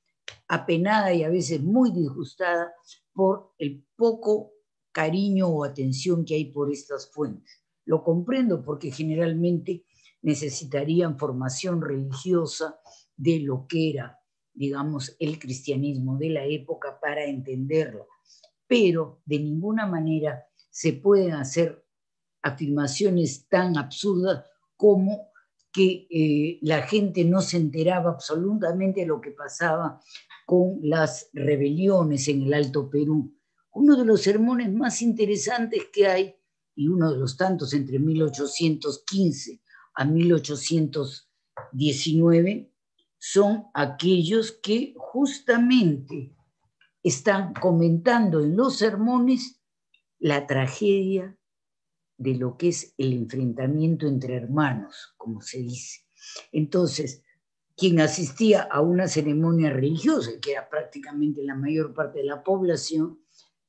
apenada y a veces muy disgustada por el poco cariño o atención que hay por estas fuentes. Lo comprendo porque generalmente necesitarían formación religiosa de lo que era, digamos, el cristianismo de la época para entenderlo, pero de ninguna manera se pueden hacer afirmaciones tan absurdas como que eh, la gente no se enteraba absolutamente de lo que pasaba con las rebeliones en el Alto Perú. Uno de los sermones más interesantes que hay, y uno de los tantos entre mil ochocientos quince a mil ochocientos diecinueve, son aquellos que justamente están comentando en los sermones la tragedia de lo que es el enfrentamiento entre hermanos, como se dice. Entonces, quien asistía a una ceremonia religiosa, que era prácticamente la mayor parte de la población,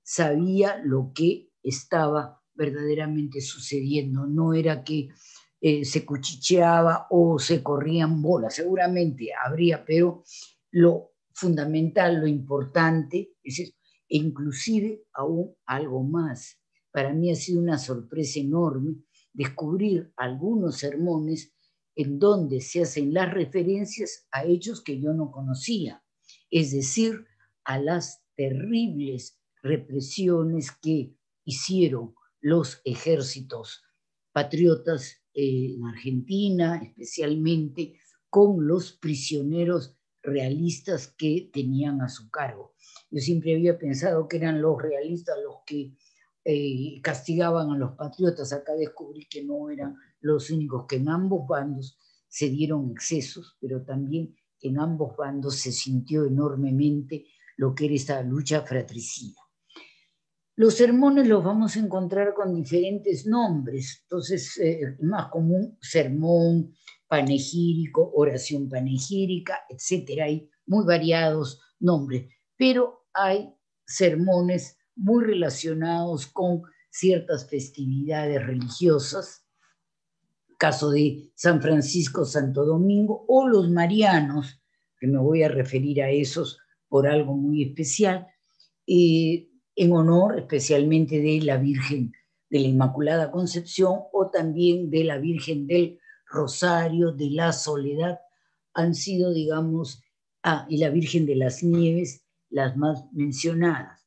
sabía lo que estaba verdaderamente sucediendo. No era que eh, se cuchicheaba o se corrían bolas, seguramente habría, pero lo fundamental, lo importante es eso, e inclusive aún algo más. Para mí ha sido una sorpresa enorme descubrir algunos sermones en donde se hacen las referencias a hechos que yo no conocía, es decir, a las terribles represiones que hicieron los ejércitos patriotas eh, en Argentina, especialmente con los prisioneros realistas que tenían a su cargo. Yo siempre había pensado que eran los realistas los que eh, castigaban a los patriotas. Acá descubrí que no eran los únicos, que en ambos bandos se dieron excesos, pero también en ambos bandos se sintió enormemente lo que era esta lucha fratricida. Los sermones los vamos a encontrar con diferentes nombres, entonces eh, más común sermón, panegírico, oración panegírica, etcétera. Hay muy variados nombres, pero hay sermones muy relacionados con ciertas festividades religiosas, caso de San Francisco, Santo Domingo, o los marianos, que me voy a referir a esos por algo muy especial, eh, en honor especialmente de la Virgen de la Inmaculada Concepción o también de la Virgen del Rosario, de la Soledad, han sido, digamos, ah, y la Virgen de las Nieves, las más mencionadas.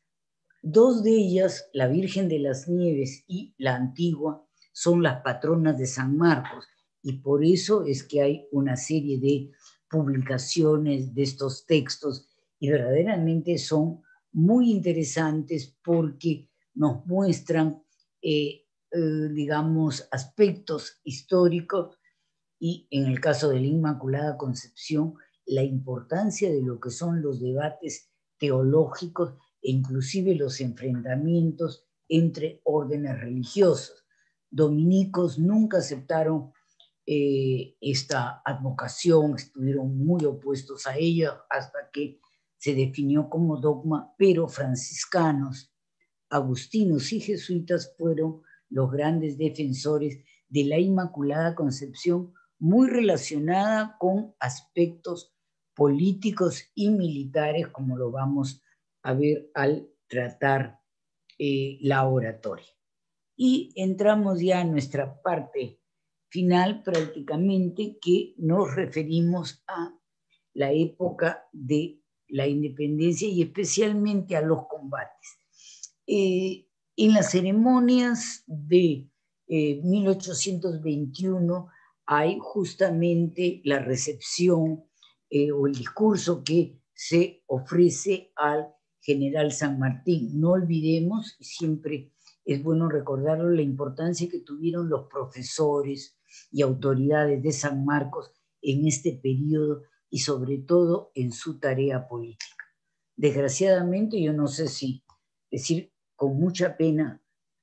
Dos de ellas, la Virgen de las Nieves y la Antigua, son las patronas de San Marcos, y por eso es que hay una serie de publicaciones de estos textos, y verdaderamente son muy interesantes porque nos muestran, eh, eh, digamos, aspectos históricos y, en el caso de la Inmaculada Concepción, la importancia de lo que son los debates teológicos e inclusive los enfrentamientos entre órdenes religiosos. Dominicos nunca aceptaron eh, esta advocación, estuvieron muy opuestos a ella hasta que se definió como dogma, pero franciscanos, agustinos y jesuitas fueron los grandes defensores de la Inmaculada Concepción, muy relacionada con aspectos políticos y militares, como lo vamos a ver al tratar eh, la oratoria. Y entramos ya a nuestra parte final prácticamente, que nos referimos a la época de la independencia y especialmente a los combates. Eh, en las ceremonias de eh, mil ochocientos veintiuno hay justamente la recepción eh, o el discurso que se ofrece al general San Martín. No olvidemos, y siempre es bueno recordarlo, la importancia que tuvieron los profesores y autoridades de San Marcos en este periodo y sobre todo en su tarea política. Desgraciadamente, yo no sé si decir con mucha pena,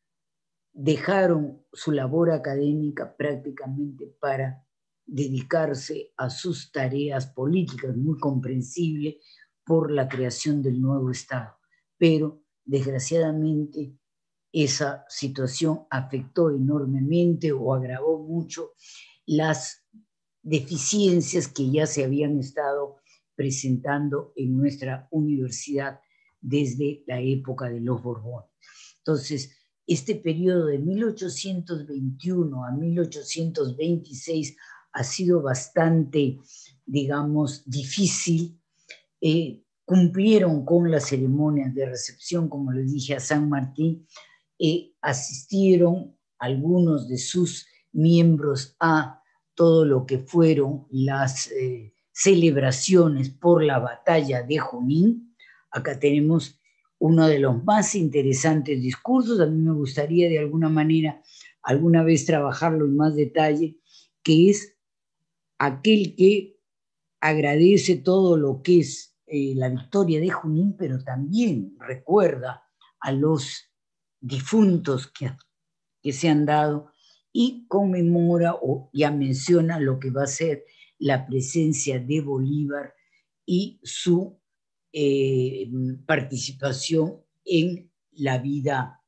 dejaron su labor académica prácticamente para dedicarse a sus tareas políticas, muy comprensible por la creación del nuevo Estado. Pero, desgraciadamente, esa situación afectó enormemente o agravó mucho las deficiencias que ya se habían estado presentando en nuestra universidad desde la época de los Borbones. Entonces, este periodo de mil ochocientos veintiuno a mil ochocientos veintiséis ha sido bastante, digamos, difícil. Eh, cumplieron con las ceremonias de recepción, como les dije, a San Martín, eh, asistieron algunos de sus miembros a todo lo que fueron las eh, celebraciones por la batalla de Junín. Acá tenemos uno de los más interesantes discursos. A mí me gustaría de alguna manera alguna vez trabajarlo en más detalle, que es aquel que agradece todo lo que es eh, la victoria de Junín, pero también recuerda a los difuntos que, que se han dado y conmemora o ya menciona lo que va a ser la presencia de Bolívar y su eh, participación en la vida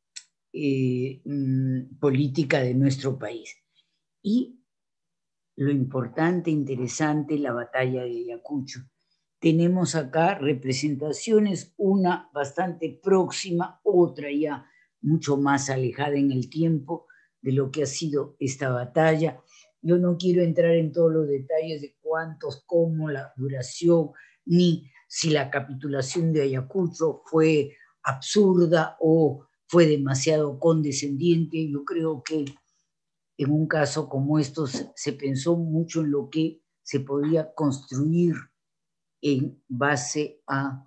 eh, política de nuestro país. Y lo importante, interesante, la batalla de Ayacucho. Tenemos acá representaciones, una bastante próxima, otra ya mucho más alejada en el tiempo de lo que ha sido esta batalla. Yo no quiero entrar en todos los detalles de cuántos, cómo, la duración, ni si la capitulación de Ayacucho fue absurda o fue demasiado condescendiente. Yo creo que en un caso como estos se pensó mucho en lo que se podía construir en base a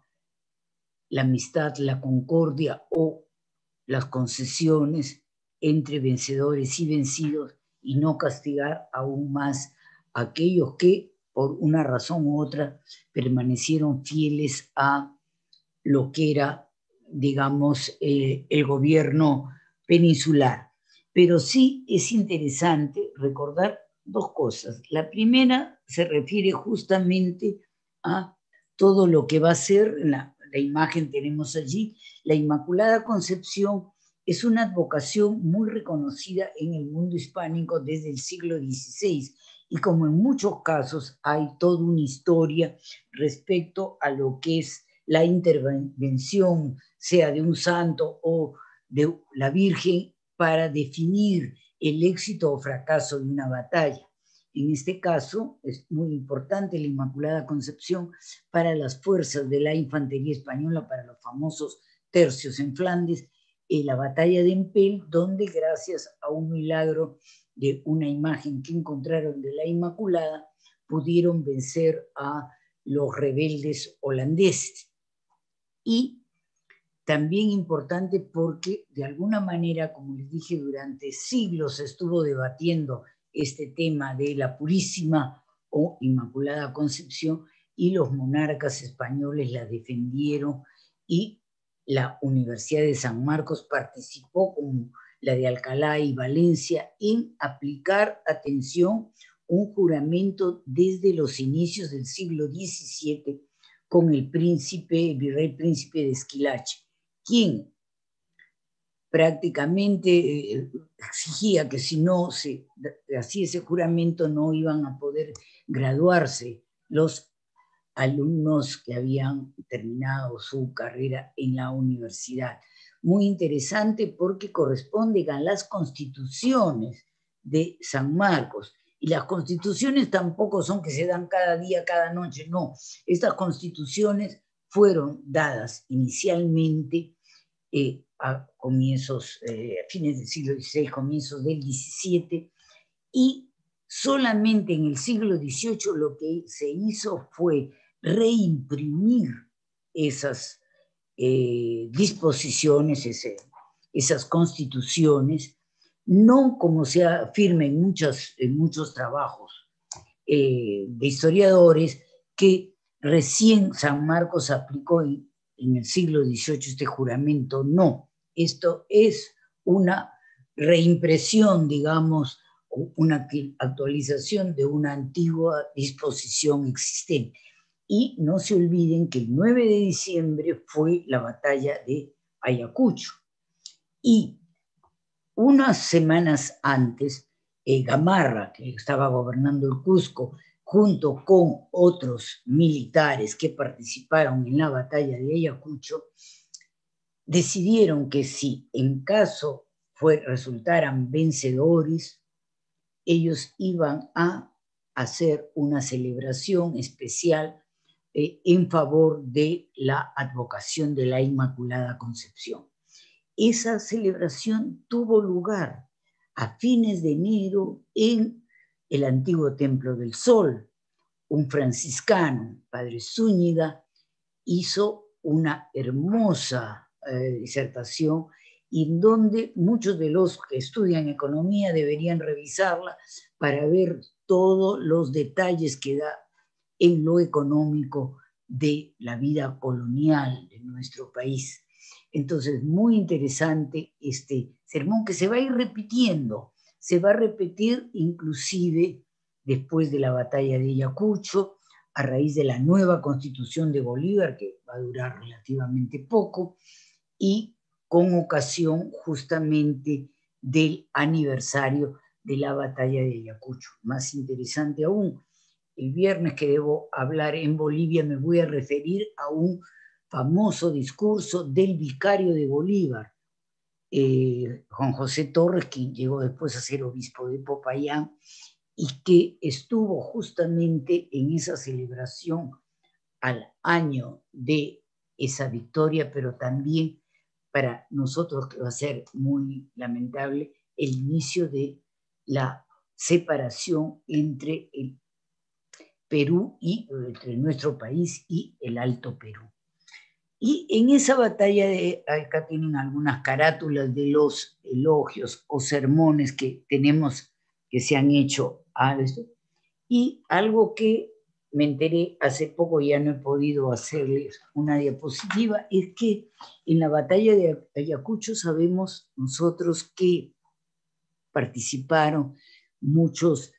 la amistad, la concordia o las concesiones entre vencedores y vencidos, y no castigar aún más a aquellos que por una razón u otra permanecieron fieles a lo que era, digamos, eh, el gobierno peninsular. Pero sí es interesante recordar dos cosas. La primera se refiere justamente a todo lo que va a ser, la, la imagen tenemos allí, la Inmaculada Concepción es una advocación muy reconocida en el mundo hispánico desde el siglo dieciséis, y como en muchos casos hay toda una historia respecto a lo que es la intervención, sea de un santo o de la Virgen, para definir el éxito o fracaso de una batalla. En este caso es muy importante la Inmaculada Concepción para las fuerzas de la infantería española, para los famosos tercios en Flandes, en la batalla de Empel, donde gracias a un milagro de una imagen que encontraron de la Inmaculada, pudieron vencer a los rebeldes holandeses. Y también importante porque de alguna manera, como les dije, durante siglos se estuvo debatiendo este tema de la Purísima o Inmaculada Concepción, y los monarcas españoles la defendieron, y la Universidad de San Marcos participó, como la de Alcalá y Valencia, en aplicar, atención, un juramento desde los inicios del siglo diecisiete con el príncipe, el virrey príncipe de Esquilache, quien prácticamente eh, exigía que si no se hacía ese juramento no iban a poder graduarse los alumnos que habían terminado su carrera en la universidad. Muy interesante porque corresponde a las constituciones de San Marcos. Y las constituciones tampoco son que se dan cada día, cada noche, no. Estas constituciones fueron dadas inicialmente eh, a comienzos, eh, a fines del siglo dieciséis, comienzos del diecisiete, y solamente en el siglo dieciocho lo que se hizo fue reimprimir esas eh, disposiciones, ese, esas constituciones, no como se afirma en, muchas, en muchos trabajos eh, de historiadores, que recién San Marcos aplicó en, en el siglo dieciocho este juramento. No, esto es una reimpresión, digamos, una actualización de una antigua disposición existente. Y no se olviden que el nueve de diciembre fue la batalla de Ayacucho. Y unas semanas antes, eh, Gamarra, que estaba gobernando el Cusco, junto con otros militares que participaron en la batalla de Ayacucho, decidieron que si en caso fue, resultaran vencedores, ellos iban a hacer una celebración especial eh, en favor de la advocación de la Inmaculada Concepción. Esa celebración tuvo lugar a fines de enero en el antiguo Templo del Sol. Un franciscano, Padre Zúñiga, hizo una hermosa eh, disertación, y donde muchos de los que estudian economía deberían revisarla para ver todos los detalles que da en lo económico de la vida colonial de nuestro país. Entonces, muy interesante este sermón que se va a ir repitiendo, se va a repetir inclusive después de la batalla de Ayacucho, a raíz de la nueva constitución de Bolívar, que va a durar relativamente poco, y con ocasión justamente del aniversario de la batalla de Ayacucho. Más interesante aún, el viernes que debo hablar en Bolivia me voy a referir a un famoso discurso del vicario de Bolívar, eh, Juan José Torres, quien llegó después a ser obispo de Popayán, y que estuvo justamente en esa celebración al año de esa victoria, pero también para nosotros, que va a ser muy lamentable, el inicio de la separación entre el Perú y entre nuestro país y el Alto Perú. Y en esa batalla, de, acá tienen algunas carátulas de los elogios o sermones que tenemos, que se han hecho a esto, y algo que me enteré hace poco, ya no he podido hacerles una diapositiva, es que en la batalla de Ayacucho sabemos nosotros que participaron muchos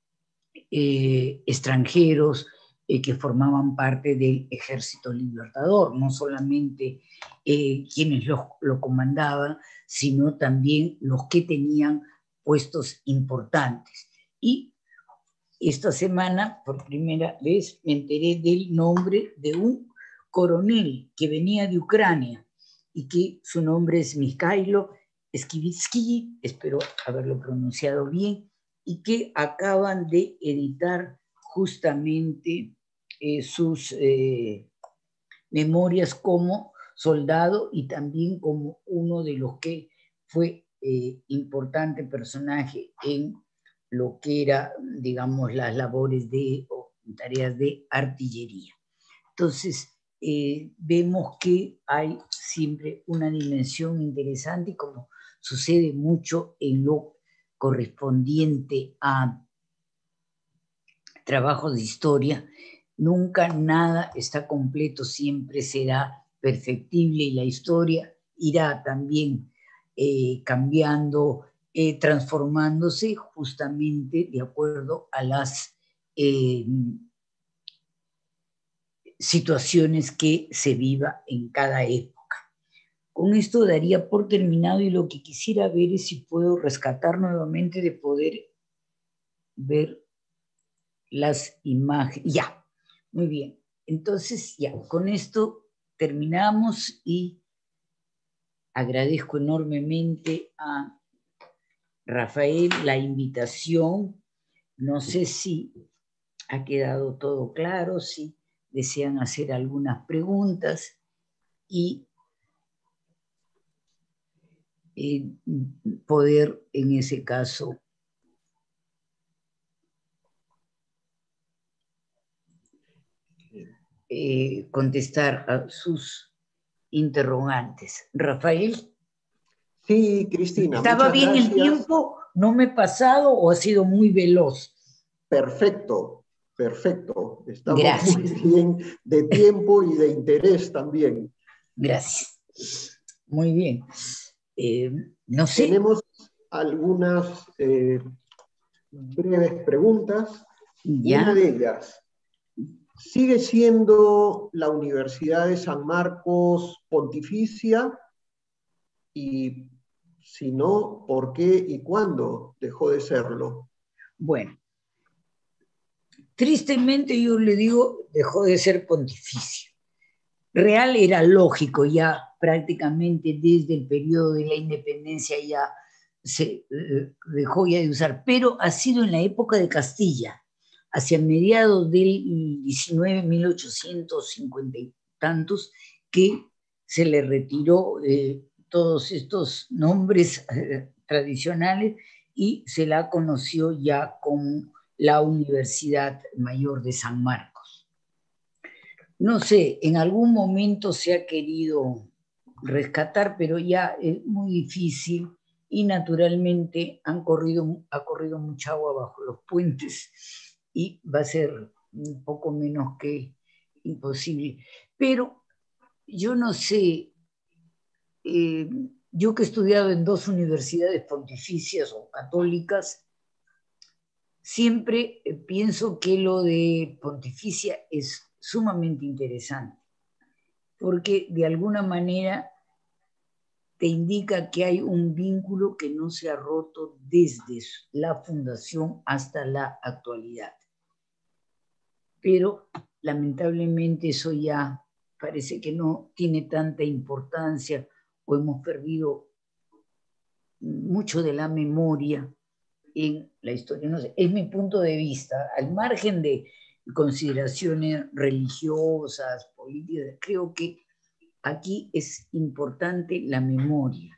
eh, extranjeros eh, que formaban parte del Ejército Libertador, no solamente eh, quienes lo, lo comandaban, sino también los que tenían puestos importantes. Y esta semana, por primera vez, me enteré del nombre de un coronel que venía de Ucrania y que su nombre es Mikhailo Skivitsky, espero haberlo pronunciado bien, y que acaban de editar justamente eh, sus eh, memorias como soldado y también como uno de los que fue eh, importante personaje en lo que era, digamos, las labores de o tareas de artillería. Entonces, eh, vemos que hay siempre una dimensión interesante, y como sucede mucho en lo correspondiente a trabajos de historia, nunca nada está completo, siempre será perfectible y la historia irá también eh, cambiando, eh, transformándose justamente de acuerdo a las eh, situaciones que se viva en cada época. Con esto daría por terminado, y lo que quisiera ver es si puedo rescatar nuevamente de poder ver las imágenes. Ya, muy bien. Entonces, ya, con esto terminamos y agradezco enormemente a Rafael la invitación. No sé si ha quedado todo claro, si desean hacer algunas preguntas y eh, poder en ese caso eh, contestar a sus interrogantes. Rafael. Sí, Cristina, ¿Estaba muchas bien gracias. el tiempo? ¿No me he pasado o ha sido muy veloz? Perfecto, perfecto. Estamos Gracias. muy bien de tiempo y de interés también. Gracias. Muy bien. Eh, no sé. Tenemos algunas eh, breves preguntas. ¿Ya? Una de ellas, ¿sigue siendo la Universidad de San Marcos pontificia? Y si no, ¿por qué y cuándo dejó de serlo? Bueno, tristemente yo le digo, dejó de ser pontificio. Real era lógico, ya prácticamente desde el periodo de la independencia ya se eh, dejó ya de usar, pero ha sido en la época de Castilla, hacia mediados del diecinueve, mil ochocientos cincuenta y tantos, que se le retiró eh, todos estos nombres eh, tradicionales y se la conoció ya como la Universidad Mayor de San Marcos. No sé, en algún momento se ha querido rescatar, pero ya es muy difícil y naturalmente han corrido, ha corrido mucha agua bajo los puentes y va a ser un poco menos que imposible. Pero yo no sé, eh, yo que he estudiado en dos universidades pontificias o católicas, siempre pienso que lo de pontificia es sumamente interesante, porque de alguna manera te indica que hay un vínculo que no se ha roto desde la fundación hasta la actualidad. Pero lamentablemente eso ya parece que no tiene tanta importancia o hemos perdido mucho de la memoria en la historia. No sé, es mi punto de vista, al margen de consideraciones religiosas, políticas, creo que aquí es importante la memoria.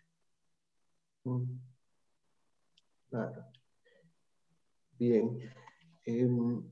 Claro. Bien. Eh,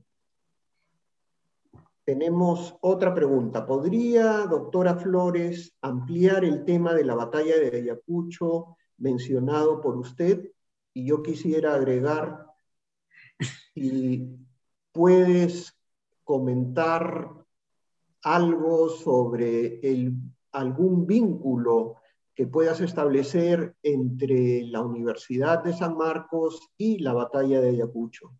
tenemos otra pregunta. ¿Podría, doctora Flores, ampliar el tema de la batalla de Ayacucho mencionado por usted? Y yo quisiera agregar, si puedes comentar algo sobre el, algún vínculo que puedas establecer entre la Universidad de San Marcos y la batalla de Ayacucho.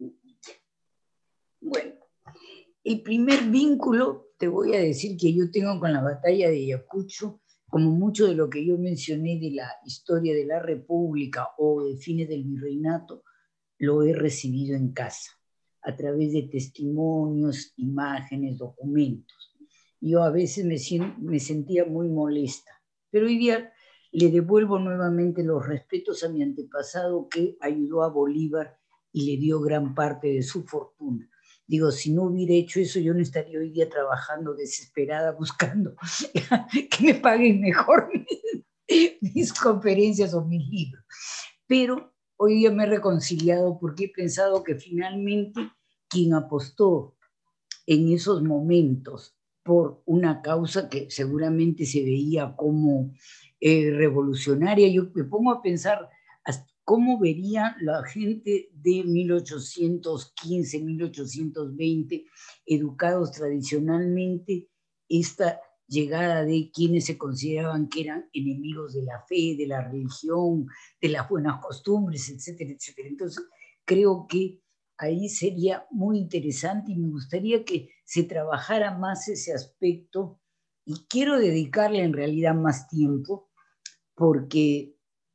Bueno, el primer vínculo, te voy a decir que yo tengo con la batalla de Ayacucho, como mucho de lo que yo mencioné de la historia de la República o de fines del virreinato, lo he recibido en casa, a través de testimonios, imágenes, documentos. Yo a veces me, me sentía muy molesta, pero hoy día le devuelvo nuevamente los respetos a mi antepasado que ayudó a Bolívar y le dio gran parte de su fortuna. Digo, si no hubiera hecho eso, yo no estaría hoy día trabajando desesperada buscando que me paguen mejor mis, mis conferencias o mis libros. Pero hoy día me he reconciliado porque he pensado que finalmente quien apostó en esos momentos por una causa que seguramente se veía como eh, revolucionaria, yo me pongo a pensar cómo vería la gente de mil ochocientos quince, mil ochocientos veinte, educados tradicionalmente, esta llegada de quienes se consideraban que eran enemigos de la fe, de la religión, de las buenas costumbres, etcétera, etcétera. Entonces, creo que ahí sería muy interesante y me gustaría que se trabajara más ese aspecto y quiero dedicarle en realidad más tiempo porque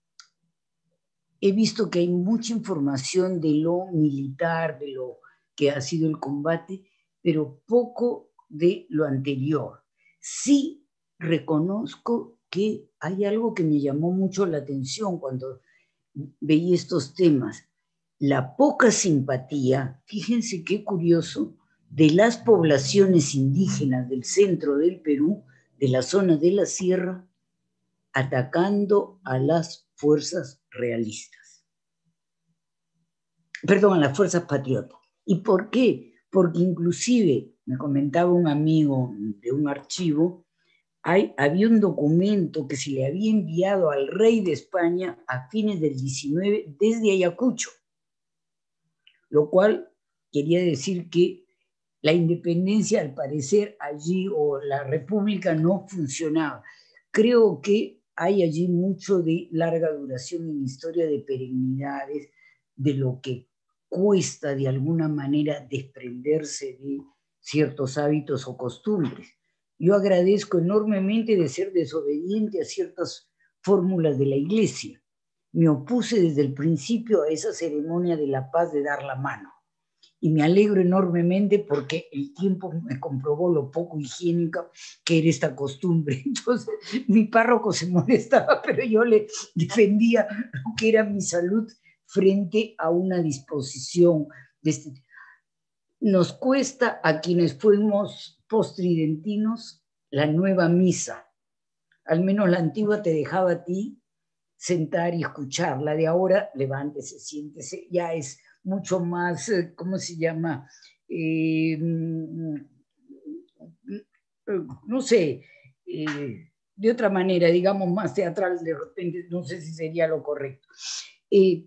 he visto que hay mucha información de lo militar, de lo que ha sido el combate, pero poco de lo anterior. Sí reconozco que hay algo que me llamó mucho la atención cuando veía estos temas. La poca simpatía, fíjense qué curioso, de las poblaciones indígenas del centro del Perú, de la zona de la sierra, atacando a las fuerzas realistas. Perdón, a las fuerzas patriotas. ¿Y por qué? Porque inclusive, me comentaba un amigo de un archivo, hay, había un documento que se le había enviado al rey de España a fines del diecinueve desde Ayacucho, lo cual quería decir que la independencia, al parecer, allí, o la república, no funcionaba. Creo que hay allí mucho de larga duración en historia de perennidades, de lo que cuesta de alguna manera desprenderse de ciertos hábitos o costumbres. Yo agradezco enormemente de ser desobediente a ciertas fórmulas de la Iglesia. Me opuse desde el principio a esa ceremonia de la paz de dar la mano. Y me alegro enormemente porque el tiempo me comprobó lo poco higiénica que era esta costumbre. Entonces, mi párroco se molestaba, pero yo le defendía lo que era mi salud frente a una disposición de este tipo. Nos cuesta a quienes fuimos postridentinos la nueva misa. Al menos la antigua te dejaba a ti sentar y escuchar. La de ahora, levántese, siéntese, ya es mucho más, ¿cómo se llama? Eh, no sé, eh, de otra manera, digamos más teatral, de repente, no sé si sería lo correcto. Eh,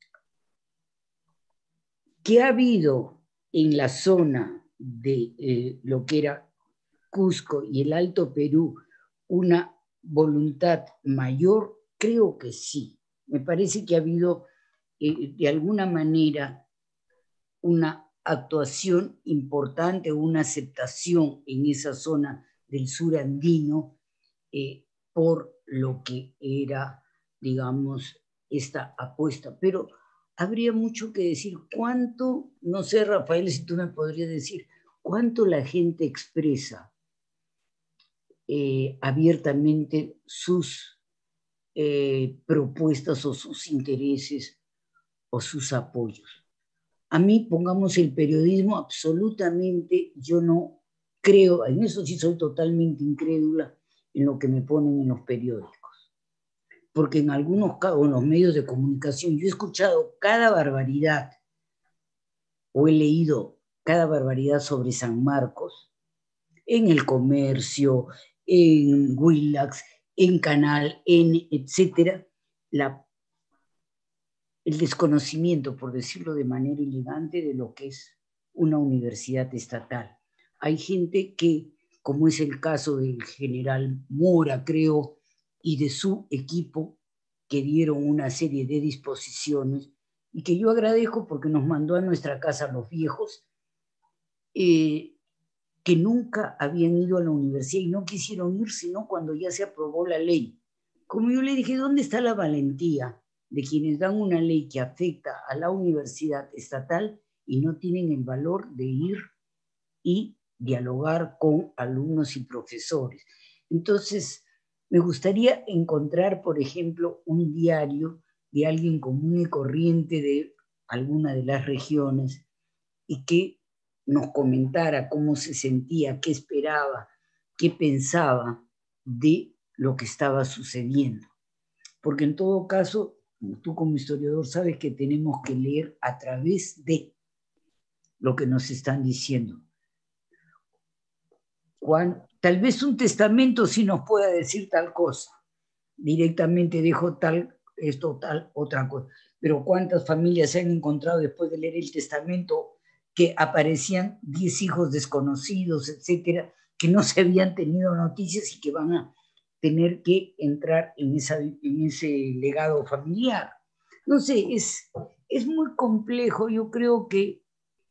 que ha habido en la zona de eh, lo que era Cusco y el Alto Perú una voluntad mayor, creo que sí. Me parece que ha habido eh, de alguna manera una actuación importante, una aceptación en esa zona del sur andino eh, por lo que era, digamos, esta apuesta. Pero habría mucho que decir. ¿Cuánto, no sé, Rafael, si tú me podrías decir, cuánto la gente expresa eh, abiertamente sus eh, propuestas o sus intereses o sus apoyos. A mí, pongamos el periodismo, absolutamente, yo no creo, en eso sí soy totalmente incrédula en lo que me ponen en los periódicos. Porque en algunos casos, en los medios de comunicación, yo he escuchado cada barbaridad, o he leído cada barbaridad sobre San Marcos, en El Comercio, en Willax, en Canal N, etcétera, la, el desconocimiento, por decirlo de manera elegante, de lo que es una universidad estatal. Hay gente que, como es el caso del general Mora, creo, y de su equipo, que dieron una serie de disposiciones, y que yo agradezco porque nos mandó a nuestra casa los viejos, eh, que nunca habían ido a la universidad y no quisieron ir sino cuando ya se aprobó la ley. Como yo le dije, ¿dónde está la valentía de quienes dan una ley que afecta a la universidad estatal y no tienen el valor de ir y dialogar con alumnos y profesores? Entonces, me gustaría encontrar, por ejemplo, un diario de alguien común y corriente de alguna de las regiones y que nos comentara cómo se sentía, qué esperaba, qué pensaba de lo que estaba sucediendo. Porque en todo caso, tú como historiador sabes que tenemos que leer a través de lo que nos están diciendo. Juan, tal vez un testamento sí nos pueda decir tal cosa, directamente dejo tal, esto, tal, otra cosa. Pero ¿cuántas familias se han encontrado después de leer el testamento que aparecían diez hijos desconocidos, etcétera, que no se habían tenido noticias y que van a tener que entrar en, esa, en ese legado familiar? No sé, es, es muy complejo. Yo creo que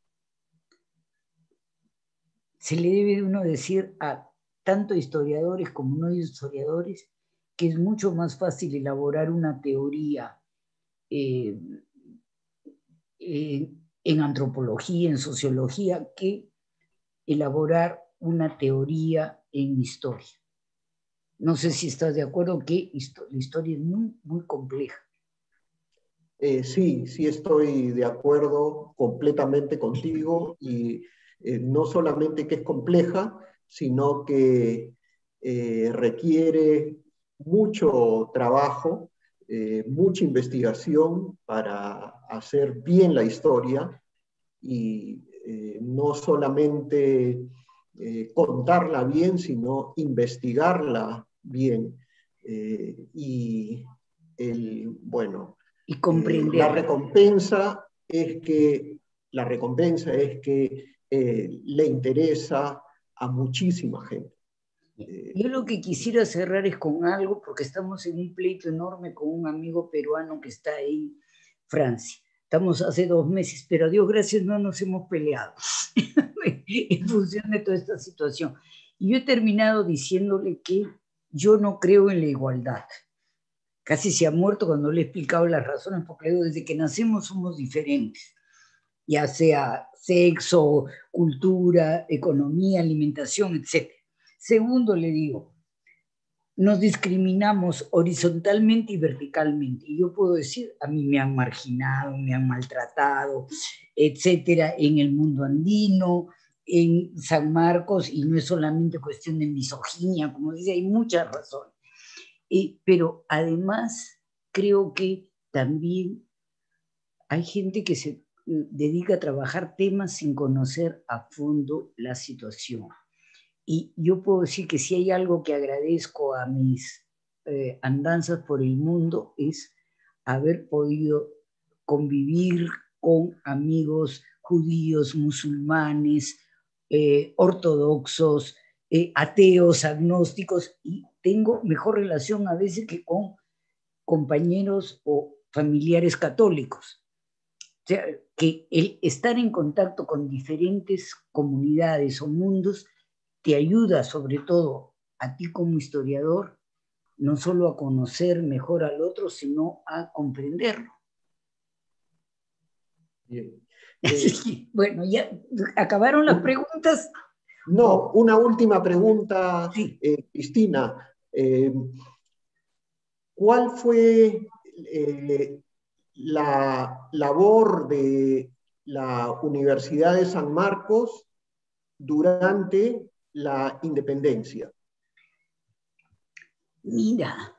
se le debe uno decir a tanto historiadores como no historiadores que es mucho más fácil elaborar una teoría eh, eh, en antropología, en sociología, que elaborar una teoría en historia. No sé si estás de acuerdo que la historia es muy, muy compleja. Eh, sí, sí estoy de acuerdo completamente contigo y eh, no solamente que es compleja, sino que eh, requiere mucho trabajo, eh, mucha investigación para hacer bien la historia y eh, no solamente eh, contarla bien, sino investigarla bien. Eh, y el, bueno, y eh, la recompensa es que, la recompensa es que eh, le interesa a muchísima gente. Yo lo que quisiera cerrar es con algo, porque estamos en un pleito enorme con un amigo peruano que está en Francia. Estamos hace dos meses, pero a Dios gracias no nos hemos peleado en función de toda esta situación. Y yo he terminado diciéndole que yo no creo en la igualdad. Casi se ha muerto cuando le he explicado las razones, porque digo, desde que nacemos somos diferentes, ya sea sexo, cultura, economía, alimentación, etcétera. Segundo, le digo, nos discriminamos horizontalmente y verticalmente. Y yo puedo decir, a mí me han marginado, me han maltratado, etcétera, en el mundo andino, en San Marcos, y no es solamente cuestión de misoginia, como dice, hay muchas razones. Eh, pero además creo que también hay gente que se dedica a trabajar temas sin conocer a fondo la situación. Y yo puedo decir que si hay algo que agradezco a mis eh, andanzas por el mundo es haber podido convivir con amigos judíos, musulmanes, eh, ortodoxos, eh, ateos, agnósticos, y tengo mejor relación a veces que con compañeros o familiares católicos. O sea, que el estar en contacto con diferentes comunidades o mundos te ayuda, sobre todo a ti como historiador, no solo a conocer mejor al otro, sino a comprenderlo. Bien. Eh, bueno, ya acabaron las preguntas. No, una última pregunta, sí. eh, Cristina. Eh, ¿Cuál fue eh, la labor de la Universidad de San Marcos durante la independencia? Mira,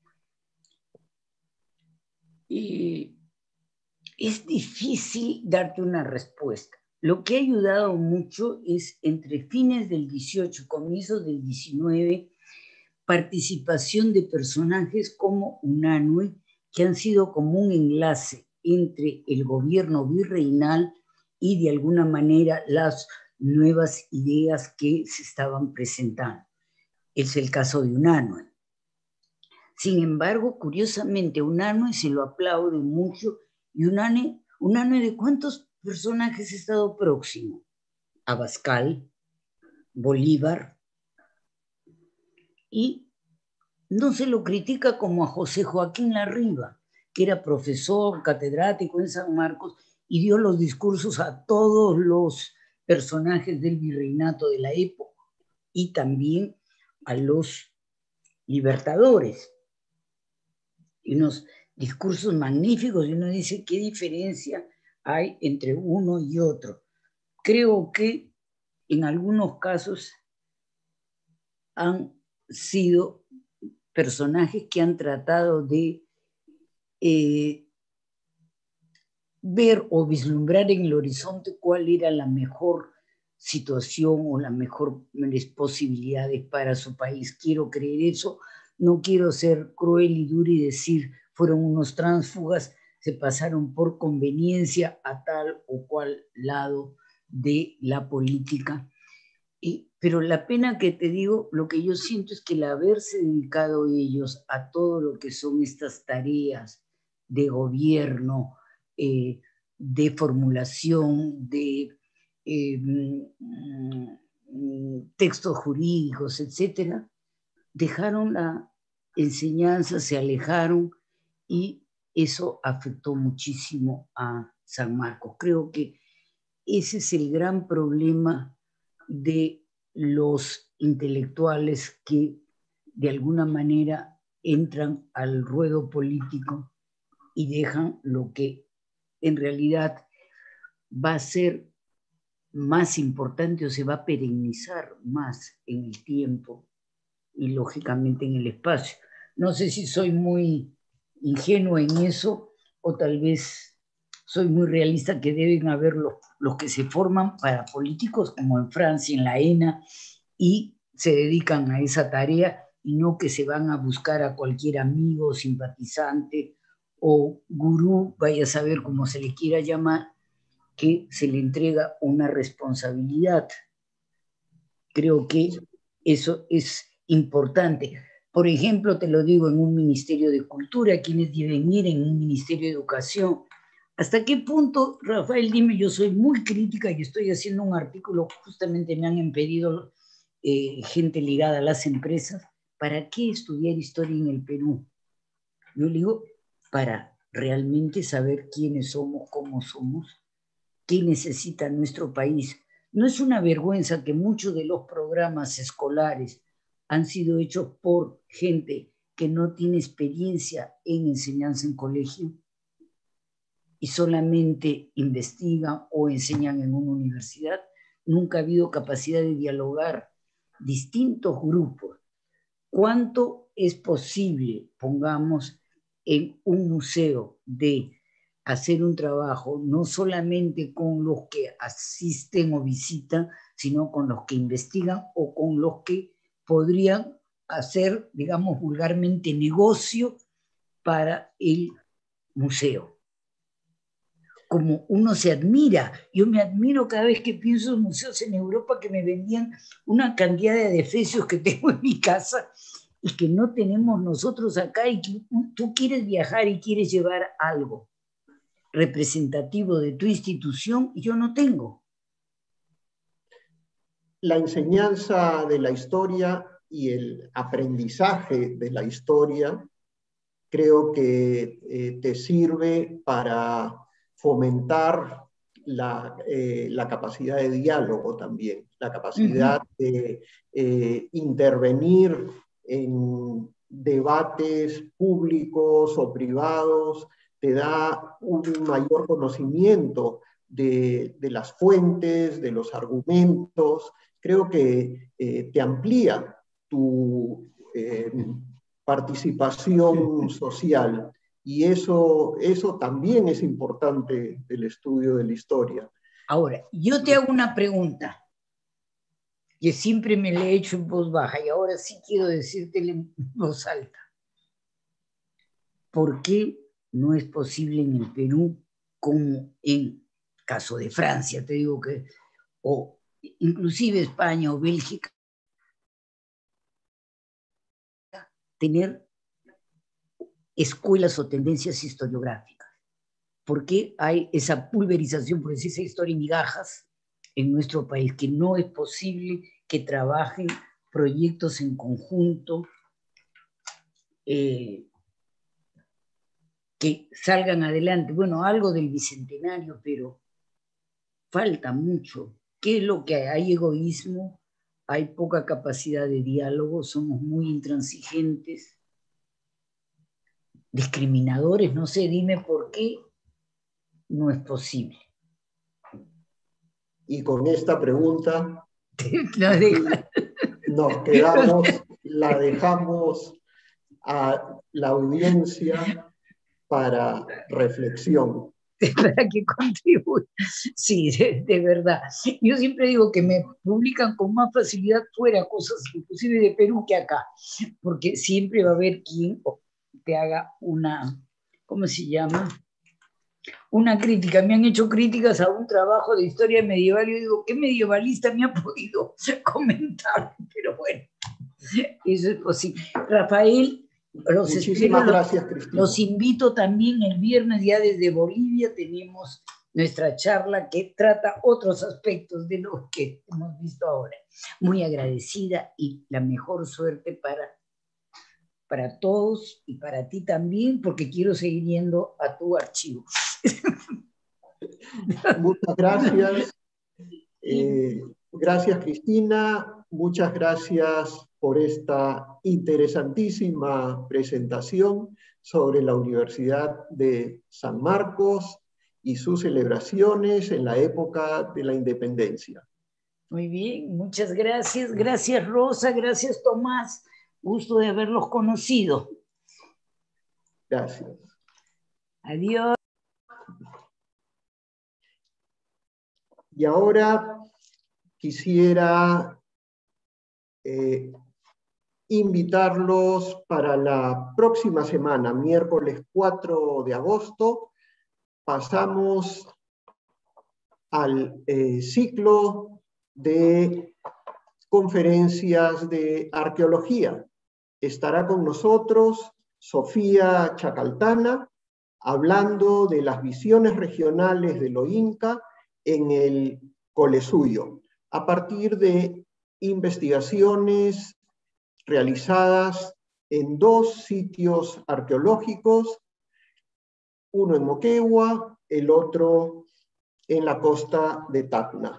eh, es difícil darte una respuesta. Lo que ha ayudado mucho es entre fines del dieciocho y comienzos del diecinueve, participación de personajes como Unanue, que han sido como un enlace entre el gobierno virreinal y de alguna manera las nuevas ideas que se estaban presentando. Es el caso de Unanue. Sin embargo, curiosamente, Unanue se lo aplaude mucho, y Unanue, Unanue ¿de cuántos personajes ha estado próximo? Abascal, Bolívar, y no se lo critica como a José Joaquín Larriba, que era profesor, catedrático en San Marcos, y dio los discursos a todos los personajes del virreinato de la época, y también a los libertadores. Y unos discursos magníficos, y uno dice, ¿qué diferencia hay entre uno y otro? Creo que en algunos casos han sido personajes que han tratado de eh, ver o vislumbrar en el horizonte cuál era la mejor situación o las mejores posibilidades para su país. Quiero creer eso, no quiero ser cruel y dura y decir fueron unos tránsfugas, se pasaron por conveniencia a tal o cual lado de la política. Y, pero la pena que te digo, lo que yo siento es que el haberse dedicado ellos a todo lo que son estas tareas de gobierno, eh, de formulación, de eh, textos jurídicos, etcétera, dejaron la enseñanza, se alejaron, y eso afectó muchísimo a San Marcos. Creo que ese es el gran problema de los intelectuales que de alguna manera entran al ruedo político y dejan lo que en realidad va a ser más importante o se va a perennizar más en el tiempo y lógicamente en el espacio. No sé si soy muy ingenuo en eso, o tal vez soy muy realista, que deben haber los, los que se forman para políticos, como en Francia, en la ENA, y se dedican a esa tarea, y no que se van a buscar a cualquier amigo, simpatizante o gurú, vaya a saber cómo se le quiera llamar, que se le entrega una responsabilidad. Creo que eso es importante. Por ejemplo, te lo digo, en un Ministerio de Cultura, quienes deben ir en un Ministerio de Educación. ¿Hasta qué punto, Rafael, dime, yo soy muy crítica y estoy haciendo un artículo, justamente me han impedido eh, gente ligada a las empresas, ¿para qué estudiar historia en el Perú? Yo digo, para realmente saber quiénes somos, cómo somos, qué necesita nuestro país. No es una vergüenza que muchos de los programas escolares han sido hechos por gente que no tiene experiencia en enseñanza en colegio y solamente investigan o enseñan en una universidad. Nunca ha habido capacidad de dialogar distintos grupos. ¿Cuánto es posible, pongamos, en un museo de hacer un trabajo no solamente con los que asisten o visitan, sino con los que investigan o con los que podrían hacer, digamos vulgarmente, negocio para el museo? Como uno se admira, yo me admiro cada vez que pienso en museos en Europa que me vendían una cantidad de adefesios que tengo en mi casa y que no tenemos nosotros acá, y que tú quieres viajar y quieres llevar algo representativo de tu institución y yo no tengo. La enseñanza de la historia y el aprendizaje de la historia creo que eh, te sirve para fomentar la, eh, la capacidad de diálogo también, la capacidad uh-huh. de eh, intervenir en debates públicos o privados, te da un mayor conocimiento de, de las fuentes, de los argumentos. Creo que eh, te amplía tu eh, participación social, y eso, eso también es importante del estudio de la historia. Ahora, yo te hago una pregunta que siempre me la he hecho en voz baja y ahora sí quiero decírtela en voz alta. ¿Por qué no es posible en el Perú, como en caso de Francia, te digo que, o inclusive España o Bélgica, tener escuelas o tendencias historiográficas? ¿Por qué hay esa pulverización, por decir, esa historia en migajas en nuestro país, que no es posible que trabajen proyectos en conjunto, eh, que salgan adelante? Bueno, algo del Bicentenario, pero falta mucho. ¿Qué es lo que hay? Hay egoísmo, hay poca capacidad de diálogo, somos muy intransigentes, discriminadores, no sé, dime por qué no es posible. Y con esta pregunta No, deja. nos quedamos, la dejamos a la audiencia para reflexión. Para que contribuya. Sí, de, de verdad. Yo siempre digo que me publican con más facilidad fuera cosas, inclusive de Perú, que acá, porque siempre va a haber quien te haga una, ¿cómo se llama? Una crítica. Me han hecho críticas a un trabajo de historia medieval y yo digo, ¿qué medievalista me ha podido comentar? Pero bueno, eso es posible. Rafael, los Muchísimas espero, gracias, Cristina. Los invito también el viernes, ya desde Bolivia tenemos nuestra charla que trata otros aspectos de lo que hemos visto ahora. Muy agradecida y la mejor suerte para, para todos y para ti también, porque quiero seguir yendo a tu archivo. Muchas gracias. Eh, gracias, Cristina. Muchas gracias por esta interesantísima presentación sobre la Universidad de San Marcos y sus celebraciones en la época de la independencia. Muy bien, muchas gracias. Gracias, Rosa. Gracias, Tomás. Gusto de haberlos conocido. Gracias. Adiós. Y ahora quisiera eh, invitarlos para la próxima semana, miércoles cuatro de agosto, pasamos al eh, ciclo de conferencias de arqueología. Estará con nosotros Sofía Chacaltana, hablando de las visiones regionales de lo Inca en el Colesuyo, a partir de investigaciones realizadas en dos sitios arqueológicos, uno en Moquegua, el otro en la costa de Tacna.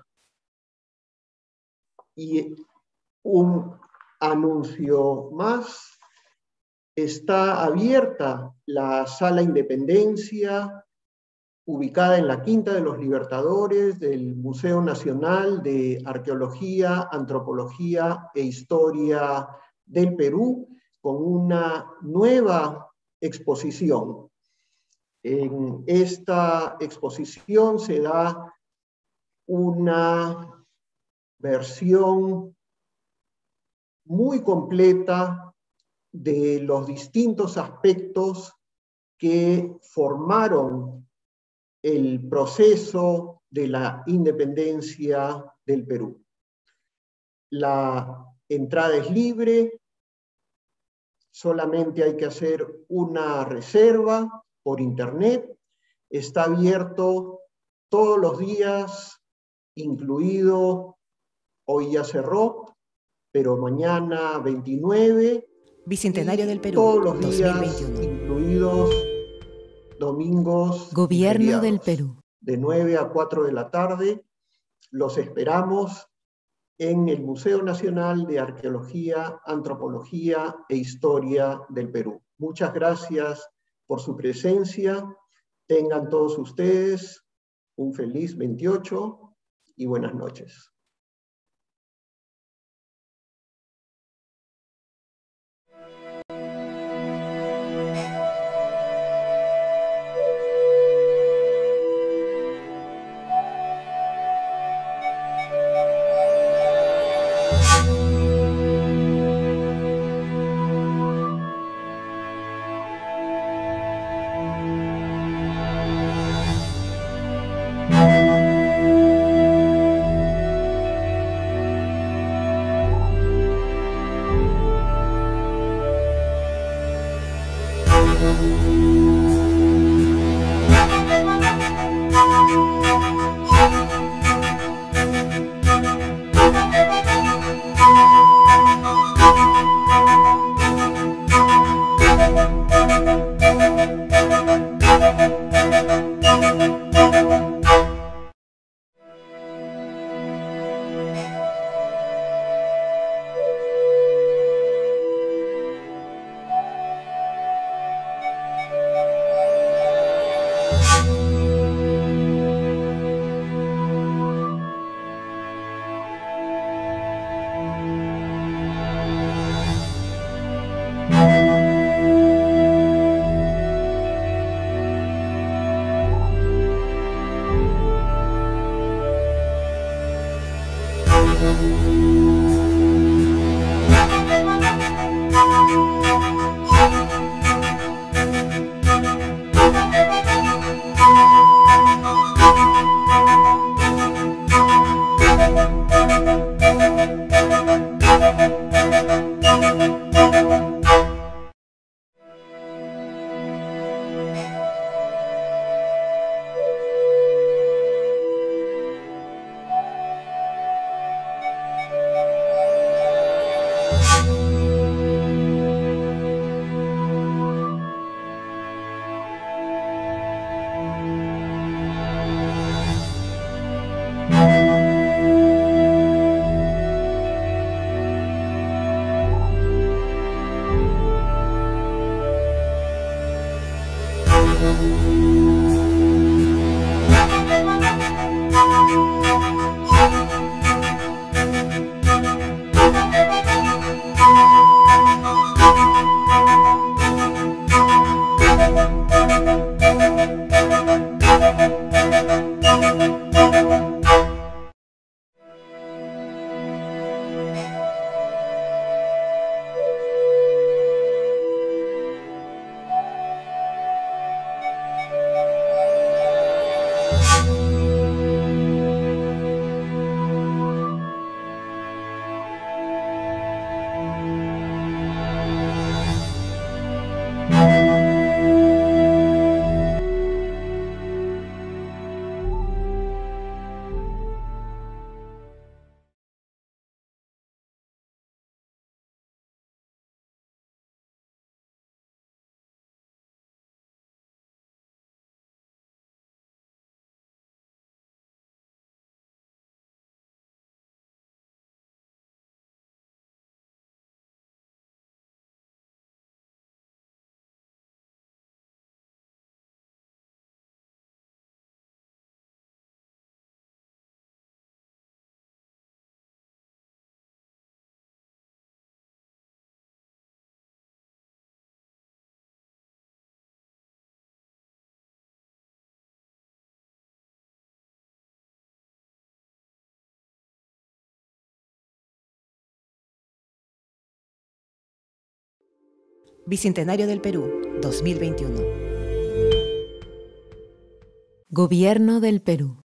Y un anuncio más: está abierta la Sala Independencia, ubicada en la Quinta de los Libertadores del Museo Nacional de Arqueología, Antropología e Historia del Perú, con una nueva exposición. En esta exposición se da una versión muy completa de los distintos aspectos que formaron el proceso de la independencia del Perú. La entrada es libre, solamente hay que hacer una reserva por internet, está abierto todos los días, incluido, hoy ya cerró, pero mañana veintinueve. Bicentenario del Perú, todos los días, dos mil veintiuno. incluidos domingos. Gobierno del Perú. De nueve a cuatro de la tarde, los esperamos en el Museo Nacional de Arqueología, Antropología e Historia del Perú. Muchas gracias por su presencia Tengan todos ustedes un feliz veintiocho y buenas noches. Bicentenario del Perú, dos mil veintiuno. Gobierno del Perú.